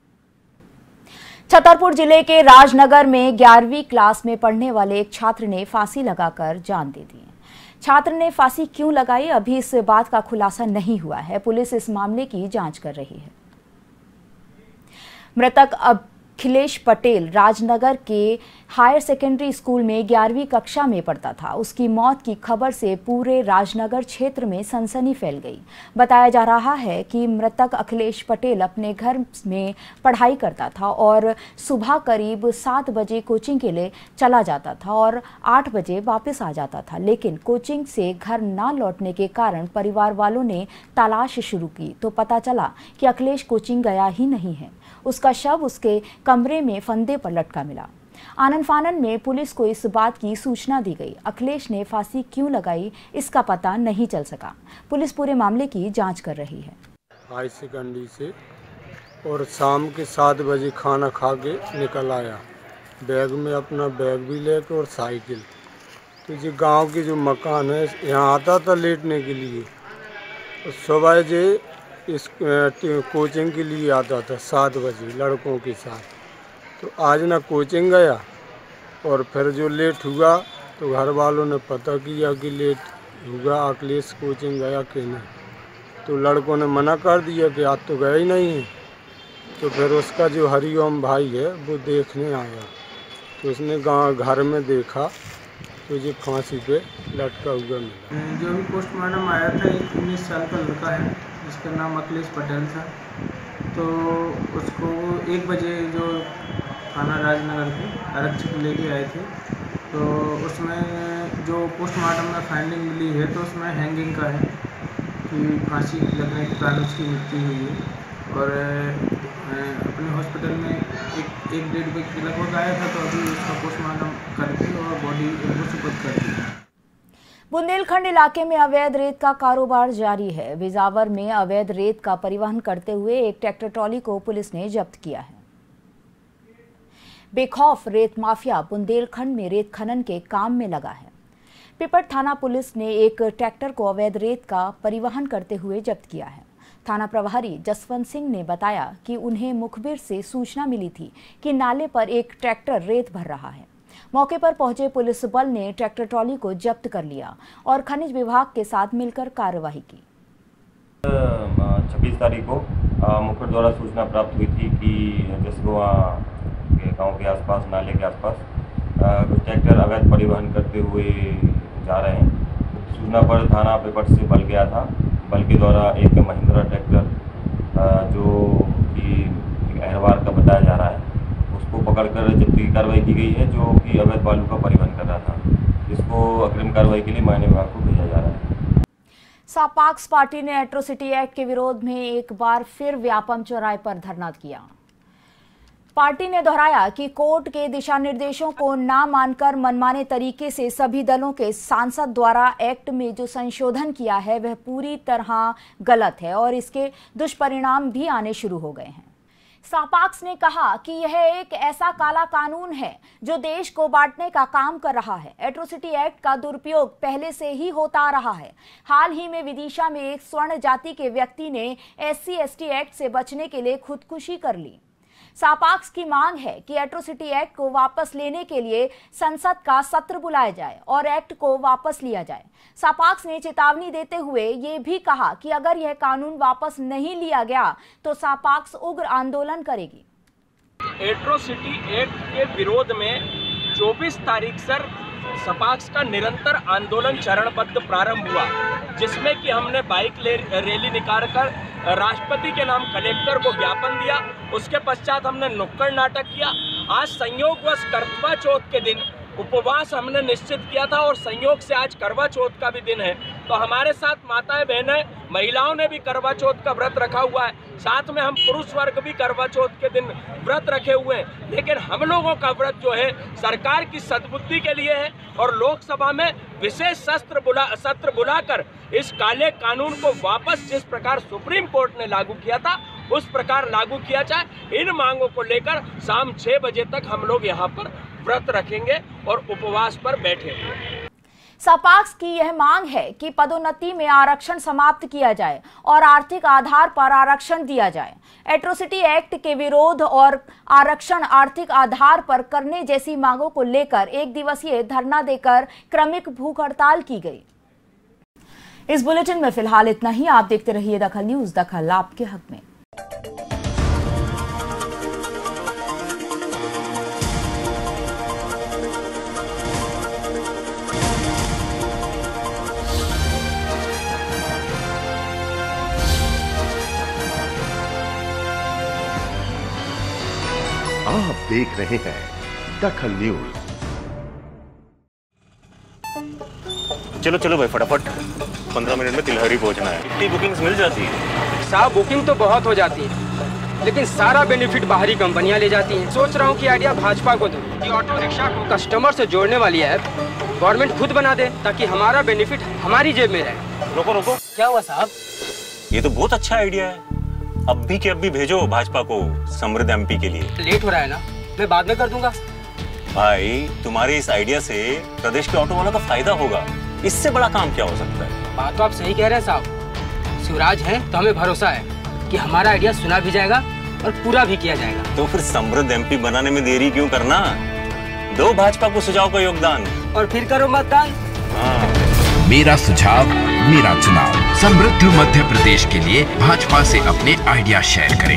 छतरपुर जिले के राजनगर में 11वीं क्लास में पढ़ने वाले एक छात्र ने फांसी लगाकर जान दे दी। छात्र ने फांसी क्यों लगाई, अभी इस बात का खुलासा नहीं हुआ है। पुलिस इस मामले की जांच कर रही है। मृतक अखिलेश पटेल राजनगर के हायर सेकेंडरी स्कूल में 11वीं कक्षा में पढ़ता था। उसकी मौत की खबर से पूरे राजनगर क्षेत्र में सनसनी फैल गई। बताया जा रहा है कि मृतक अखिलेश पटेल अपने घर में पढ़ाई करता था और सुबह करीब 7 बजे कोचिंग के लिए चला जाता था और 8 बजे वापस आ जाता था, लेकिन कोचिंग से घर ना लौटने के कारण परिवार वालों ने तलाश शुरू की तो पता चला कि अखिलेश कोचिंग गया ही नहीं है। उसका शव उसके कमरे में फंदे पर लटका मिला। आनन फानन में पुलिस को इस बात की सूचना दी गई। अखिलेश ने फांसी क्यों लगाई इसका पता नहीं चल सका। पुलिस पूरे मामले की जांच कर रही है। हाई सेकेंडरी से और शाम के 7 बजे खाना खा के निकल आया, बैग में अपना बैग भी लेकर और साइकिल। तो जो गांव के जो मकान है यहाँ आता था लेटने के लिए, सुबह जे इस कोचिंग के लिए आता था 7 बजे लड़कों के साथ। तो आज ना कोचिंग गया और फिर जो लेट हुआ तो घर वालों ने पता किया कि लेट हुआ, अखिलेश कोचिंग गया कि नहीं। तो लड़कों ने मना कर दिया कि आज तो गया ही नहीं है। तो फिर उसका जो हरिओम भाई है वो देखने आया, तो उसने घर में देखा तो जो फांसी पे लटका हुआ मिला। जो भी पोस्टमार्टम आया था, एक 19 साल का लड़का है जिसका नाम अखिलेश पटेल था। तो उसको 1 बजे जो थाना राजनगर के आरक्षक लेके आए थे, तो उसमें जो पोस्टमार्टम में फाइंडिंग मिली है तो उसमें हैंगिंग का है कि फांसी लगने के कारण उसकी मृत्यु हुई है। और अपने हॉस्पिटल में एक 1.5 बजे के लगभग आया था, तो अभी उसका पोस्टमार्टम करके और बॉडी को सुपुर्द कर दी है। बुंदेलखंड इलाके में अवैध रेत का कारोबार जारी है। बिजावर में अवैध रेत का परिवहन करते हुए एक ट्रैक्टर ट्रॉली को पुलिस ने जब्त किया है। बेखौफ रेत माफिया बुंदेलखंड में रेत खनन के काम में लगा है। पिपट थाना पुलिस ने एक ट्रैक्टर को अवैध रेत का परिवहन करते हुए जब्त किया है। थाना प्रभारी जसवंत सिंह ने बताया कि उन्हें मुखबिर से सूचना मिली थी कि नाले पर एक ट्रैक्टर रेत भर रहा है। मौके पर पहुंचे पुलिस बल ने ट्रैक्टर ट्रॉली को जब्त कर लिया और खनिज विभाग के साथ मिलकर कार्रवाई की। 26 तारीख को मुखबिर द्वारा सूचना प्राप्त हुई थी कि जसगोवा के गांव के आसपास, नाले के आसपास कुछ ट्रैक्टर अवैध परिवहन करते हुए जा रहे हैं। सूचना पर थाना पिपट से बल गया था। बल के द्वारा एक महिंद्रा ट्रैक्टर जो कि अहरवार का बताया जा रहा है, उसको पकड़कर जब्ती की कार्रवाई की गई है, जो कि अवैध बालू का परिवहन कर रहा था, जिसको अग्रिम कार्रवाई के लिए मायने विभाग को भेजा जा रहा है। सपाक्स पार्टी ने एट्रोसिटी एक्ट के विरोध में एक बार फिर व्यापम चौराहे पर धरना किया। पार्टी ने दोहराया कि कोर्ट के दिशा निर्देशों को ना मानकर मनमाने तरीके से सभी दलों के सांसद द्वारा एक्ट में जो संशोधन किया है वह पूरी तरह गलत है और इसके दुष्परिणाम भी आने शुरू हो गए हैं। सपाक्स ने कहा कि यह एक ऐसा काला कानून है जो देश को बांटने का काम कर रहा है। एट्रोसिटी एक्ट का दुरुपयोग पहले से ही होता आ रहा है। हाल ही में विदिशा में एक स्वर्ण जाति के व्यक्ति ने SC/ST एक्ट से बचने के लिए खुदकुशी कर ली। सपाक्स की मांग है कि एट्रोसिटी एक्ट को वापस लेने के लिए संसद का सत्र बुलाया जाए और एक्ट को वापस लिया जाए। सपाक्स ने चेतावनी देते हुए ये भी कहा कि अगर यह कानून वापस नहीं लिया गया तो सपाक्स उग्र आंदोलन करेगी। एट्रोसिटी एक्ट के विरोध में 24 तारीख सर सपाक्स का निरंतर आंदोलन चरणबद्ध प्रारंभ हुआ, जिसमें कि हमने बाइक रैली निकालकर राष्ट्रपति के नाम कलेक्टर को ज्ञापन दिया। उसके पश्चात हमने नुक्कड़ नाटक किया। आज संयोगवश करवा चौथ के दिन उपवास हमने निश्चित किया था और संयोग से आज करवा चौथ का भी दिन है, तो हमारे साथ माताएं बहनें महिलाओं ने भी करवा चौथ का व्रत रखा हुआ है। साथ में हम पुरुष वर्ग भी करवा चौथ के दिन व्रत रखे हुए हैं। लेकिन हम लोगों का व्रत जो है सरकार की सद्बुद्धि के लिए है और लोकसभा में विशेष सत्र बुलाकर इस काले कानून को वापस जिस प्रकार सुप्रीम कोर्ट ने लागू किया था उस प्रकार लागू किया जाए। इन मांगों को लेकर शाम 6 बजे तक हम लोग यहाँ पर व्रत रखेंगे और उपवास पर बैठेंगे। सपाक्स की यह मांग है कि पदोन्नति में आरक्षण समाप्त किया जाए और आर्थिक आधार पर आरक्षण दिया जाए। एट्रोसिटी एक्ट के विरोध और आरक्षण आर्थिक आधार पर करने जैसी मांगों को लेकर 1 दिवसीय धरना देकर क्रमिक भूख हड़ताल की गई। इस बुलेटिन में फिलहाल इतना ही। आप देखते रहिए दखल न्यूज, दखल आपके हक में। आप देख रहे हैं दखल न्यूज। चलो चलो भाई फटाफट, 15 मिनट में तिलहरी पहुंचना है। इतनी बुकिंग्स मिल जाती है? साहब बुकिंग तो बहुत हो जाती है, लेकिन सारा बेनिफिट बाहरी कंपनियां ले जाती हैं। सोच रहा हूँ कि आइडिया भाजपा को दूं। ये ऑटो रिक्शा को कस्टमर से जोड़ने वाली ऐप गवर्नमेंट खुद बना दे ताकि हमारा बेनिफिट हमारी जेब में रहे। रोको रोको, क्या हुआ साहब? ये तो बहुत अच्छा आइडिया है। अब भी के अब भी भेजो भाजपा को समृद्ध एमपी के लिए। लेट हो रहा है ना, मैं बाद में कर दूंगा। भाई तुम्हारे इस आइडिया से प्रदेश के ऑटो वालों का फायदा होगा। इससे बड़ा काम क्या हो सकता है? बात तो आप सही कह रहे हैं साहब। शिवराज है तो हमें भरोसा है कि हमारा आइडिया सुना भी जाएगा और पूरा भी किया जाएगा। तो फिर समृद्ध एमपी बनाने में देरी क्यों करना? दो भाजपा को सुझाव का योगदान और फिर करो मतदान। मेरा सुझाव मेरा चुनाव। समृद्ध मध्य प्रदेश के लिए भाजपा से अपने आइडिया शेयर करें।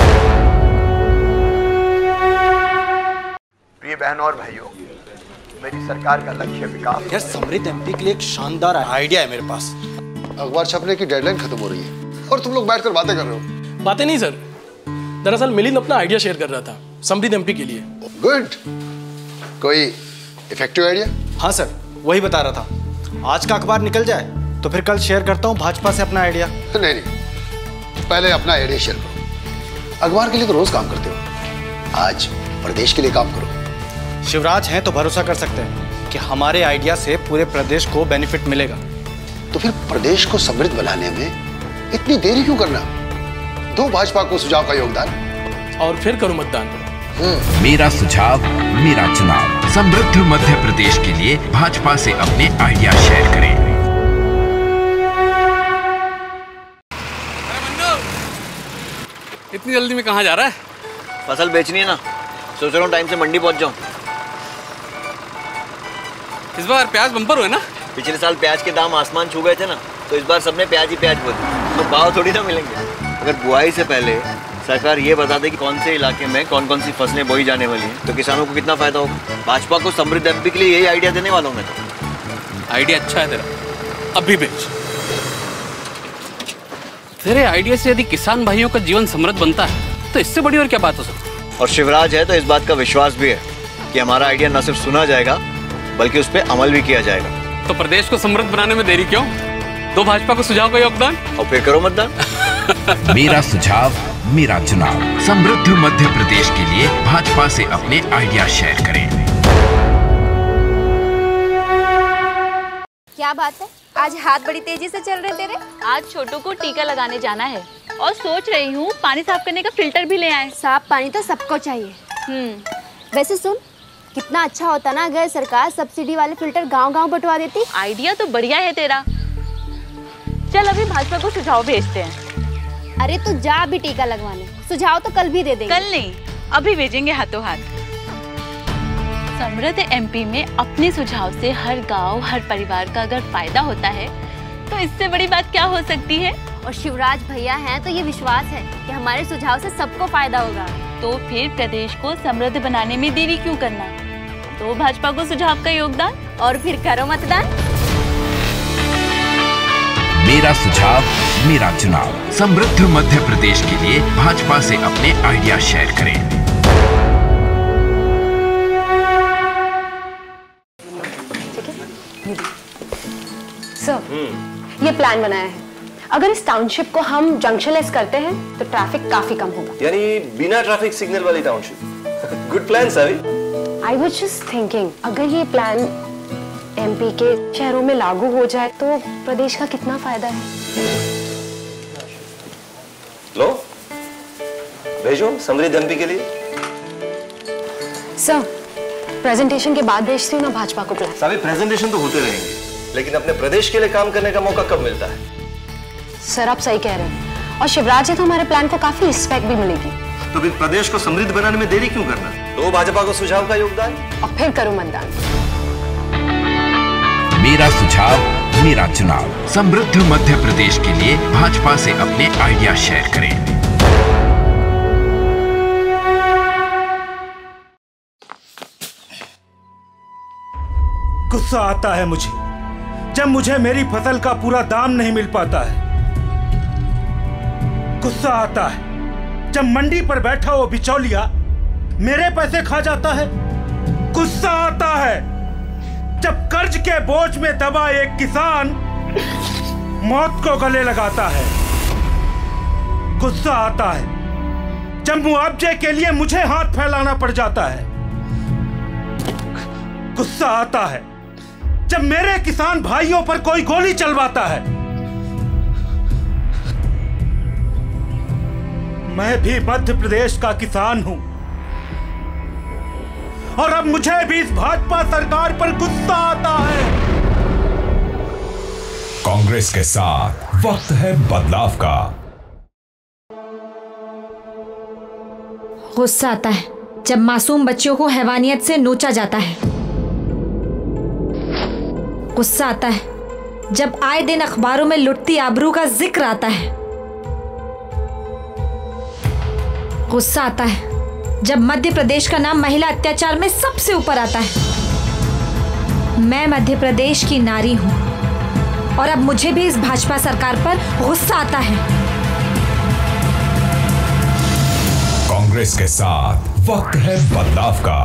प्रिय बहनों और भाइयों, मेरी सरकार का लक्ष्य विकास। यार समृद्ध एमपी के लिए एक शानदार आइडिया है मेरे पास। अखबार छपने की डेडलाइन खत्म हो रही है और तुम लोग बैठकर बातें कर रहे हो। बातें नहीं सर, दरअसल मिलिंद अपना आइडिया शेयर कर रहा था समृद्ध एमपी के लिए। गुड, कोई इफेक्टिव आइडिया? हाँ सर, वही बता रहा था। आज का अखबार निकल जाए तो फिर कल शेयर करता हूँ भाजपा से अपना आइडिया। नहीं, पहले अपना आइडिया शेयर करो। अखबार के लिए तो रोज काम करते हो, आज प्रदेश के लिए काम करो। शिवराज हैं तो भरोसा कर सकते हैं कि हमारे आइडिया से पूरे प्रदेश को बेनिफिट मिलेगा। तो फिर प्रदेश को समृद्ध बनाने में इतनी देरी क्यों करना? दो भाजपा को सुझाव का योगदान और फिर करो मतदान। मेरा सुझाव मेरा चुनाव। समृद्ध मध्य प्रदेश के लिए भाजपा से अपने आइडिया शेयर करें। इतनी जल्दी में कहाँ जा रहा है? फसल बेचनी है ना, सोच रहा हूँ टाइम से मंडी पहुँच जाऊँ। इस बार प्याज बम्पर हुए ना? पिछले साल प्याज के दाम आसमान छू गए थे ना, तो इस बार सबने प्याज ही प्याज बोल दिया, तो भाव थोड़ी ना मिलेंगे। अगर बुआई से पहले सरकार ये बता दे कि कौन से इलाके में कौन कौन सी फसलें बोई जाने वाली हैं, तो किसानों को कितना फायदा होगा। भाजपा को समृद्ध एमपी के लिए यही आइडिया देने वाला हूँ मैं तो। आइडिया अच्छा है तेरा, अभी बेच। तेरे आइडिया से यदि किसान भाइयों का जीवन समृद्ध बनता है तो इससे बड़ी और क्या बात हो सकती है। और शिवराज है तो इस बात का विश्वास भी है कि हमारा आइडिया न सिर्फ सुना जाएगा बल्कि उस पर अमल भी किया जाएगा। तो प्रदेश को समृद्ध बनाने में देरी क्यों? दो भाजपा को सुझाव का योगदान और फिर करो मतदान। मेरा सुझाव मेरा चुनाव। समृद्ध मध्य प्रदेश के लिए भाजपा से अपने आइडिया शेयर करें। क्या बात है, आज हाथ बड़ी तेजी से चल रहे तेरे। आज छोटू को टीका लगाने जाना है और सोच रही हूँ पानी साफ करने का फिल्टर भी ले आए। साफ पानी तो सबको चाहिए। वैसे सुन, कितना अच्छा होता ना अगर सरकार सब्सिडी वाले फिल्टर गांव-गांव बंटवा देती। आइडिया तो बढ़िया है तेरा। चल अभी भाजपा को सुझाव भेजते हैं। अरे तू जा अभी टीका लगवाने, सुझाव तो कल भी दे देंगे। कल नहीं, अभी भेजेंगे हाथों हाथ। समृद्ध एमपी में अपने सुझाव से हर गांव हर परिवार का अगर फायदा होता है तो इससे बड़ी बात क्या हो सकती है। और शिवराज भैया हैं तो ये विश्वास है कि हमारे सुझाव से सबको फायदा होगा। तो फिर प्रदेश को समृद्ध बनाने में देरी क्यों करना। तो भाजपा को सुझाव का योगदान और फिर करो मतदान। मेरा सुझाव मेरा चुनाव। समृद्ध मध्य प्रदेश के लिए भाजपा से अपने आइडिया शेयर करें। सर, ये प्लान बनाया है। अगर इस टाउनशिप को हम जंक्शनलेस करते हैं तो ट्रैफिक काफी कम होगा। यानी बिना ट्रैफिक सिग्नल वाली टाउनशिप। गुड प्लान सावी। आई वाज जस्ट थिंकिंग, अगर ये प्लान एमपी के शहरों में लागू हो जाए तो प्रदेश का कितना फायदा है। लो, भेजो समृद्ध एमपी के लिए। सर, प्रेजेंटेशन के बाद भेजती हूँ ना भाजपा को प्लान। सावी, प्रेजेंटेशन तो होते रहेंगे, लेकिन अपने प्रदेश के लिए काम करने का मौका कब मिलता है? सर, आप सही कह रहे हैं और शिवराज जी तो हमारे प्लान को काफी रिस्पेक्ट भी मिलेगी। तो फिर प्रदेश को समृद्ध बनाने में देरी क्यों करना? दो भाजपा को सुझाव का योगदान और फिर करो मतदान। मेरा सुझाव मेरा चुनाव। समृद्ध मध्य प्रदेश के लिए भाजपा से अपने आइडिया शेयर करें। गुस्सा आता है मुझे जब मुझे मेरी फसल का पूरा दाम नहीं मिल पाता है। गुस्सा आता है जब मंडी पर बैठा वो बिचौलिया मेरे पैसे खा जाता है। गुस्सा आता है जब कर्ज के बोझ में दबा एक किसान मौत को गले लगाता है। गुस्सा आता है जब मुआवजे के लिए मुझे हाथ फैलाना पड़ जाता है। गुस्सा आता है जब मेरे किसान भाइयों पर कोई गोली चलवाता है। मैं भी मध्य प्रदेश का किसान हूं और अब मुझे भी इस भाजपा सरकार पर गुस्सा आता है। कांग्रेस के साथ वक्त है बदलाव का। गुस्सा आता है जब मासूम बच्चों को हैवानियत से नोचा जाता है। गुस्सा आता है जब आए दिन अखबारों में लुटती आबरू का जिक्र आता है। गुस्सा आता है जब मध्य प्रदेश का नाम महिला अत्याचार में सबसे ऊपर आता है। मैं मध्य प्रदेश की नारी हूं और अब मुझे भी इस भाजपा सरकार पर गुस्सा आता है। कांग्रेस के साथ वक्त है बदलाव का।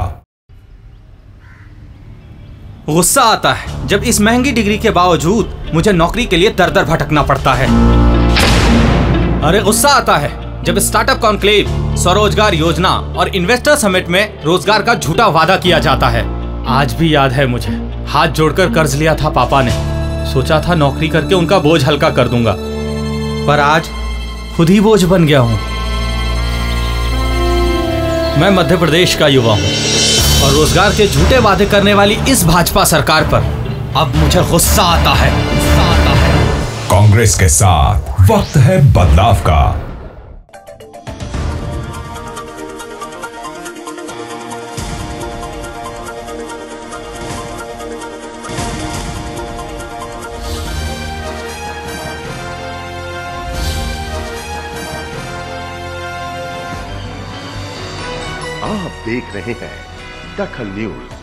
गुस्सा आता है जब इस महंगी डिग्री के बावजूद मुझे नौकरी के लिए दर दर भटकना पड़ता है। अरे गुस्सा आता है जब स्टार्टअप कॉन्क्लेव, स्वरोजगार योजना और इन्वेस्टर समिट में रोजगार का झूठा वादा किया जाता है। आज भी याद है मुझे, हाथ जोड़कर कर्ज लिया था पापा ने। सोचा था नौकरी करके उनका बोझ हल्का कर दूंगा, पर आज खुद ही बोझ बन गया हूं। मैं मध्य प्रदेश का युवा हूं और रोजगार के झूठे वादे करने वाली इस भाजपा सरकार पर अब मुझे गुस्सा आता है। कांग्रेस के साथ वक्त है बदलाव का। आप देख रहे हैं दखल न्यूज।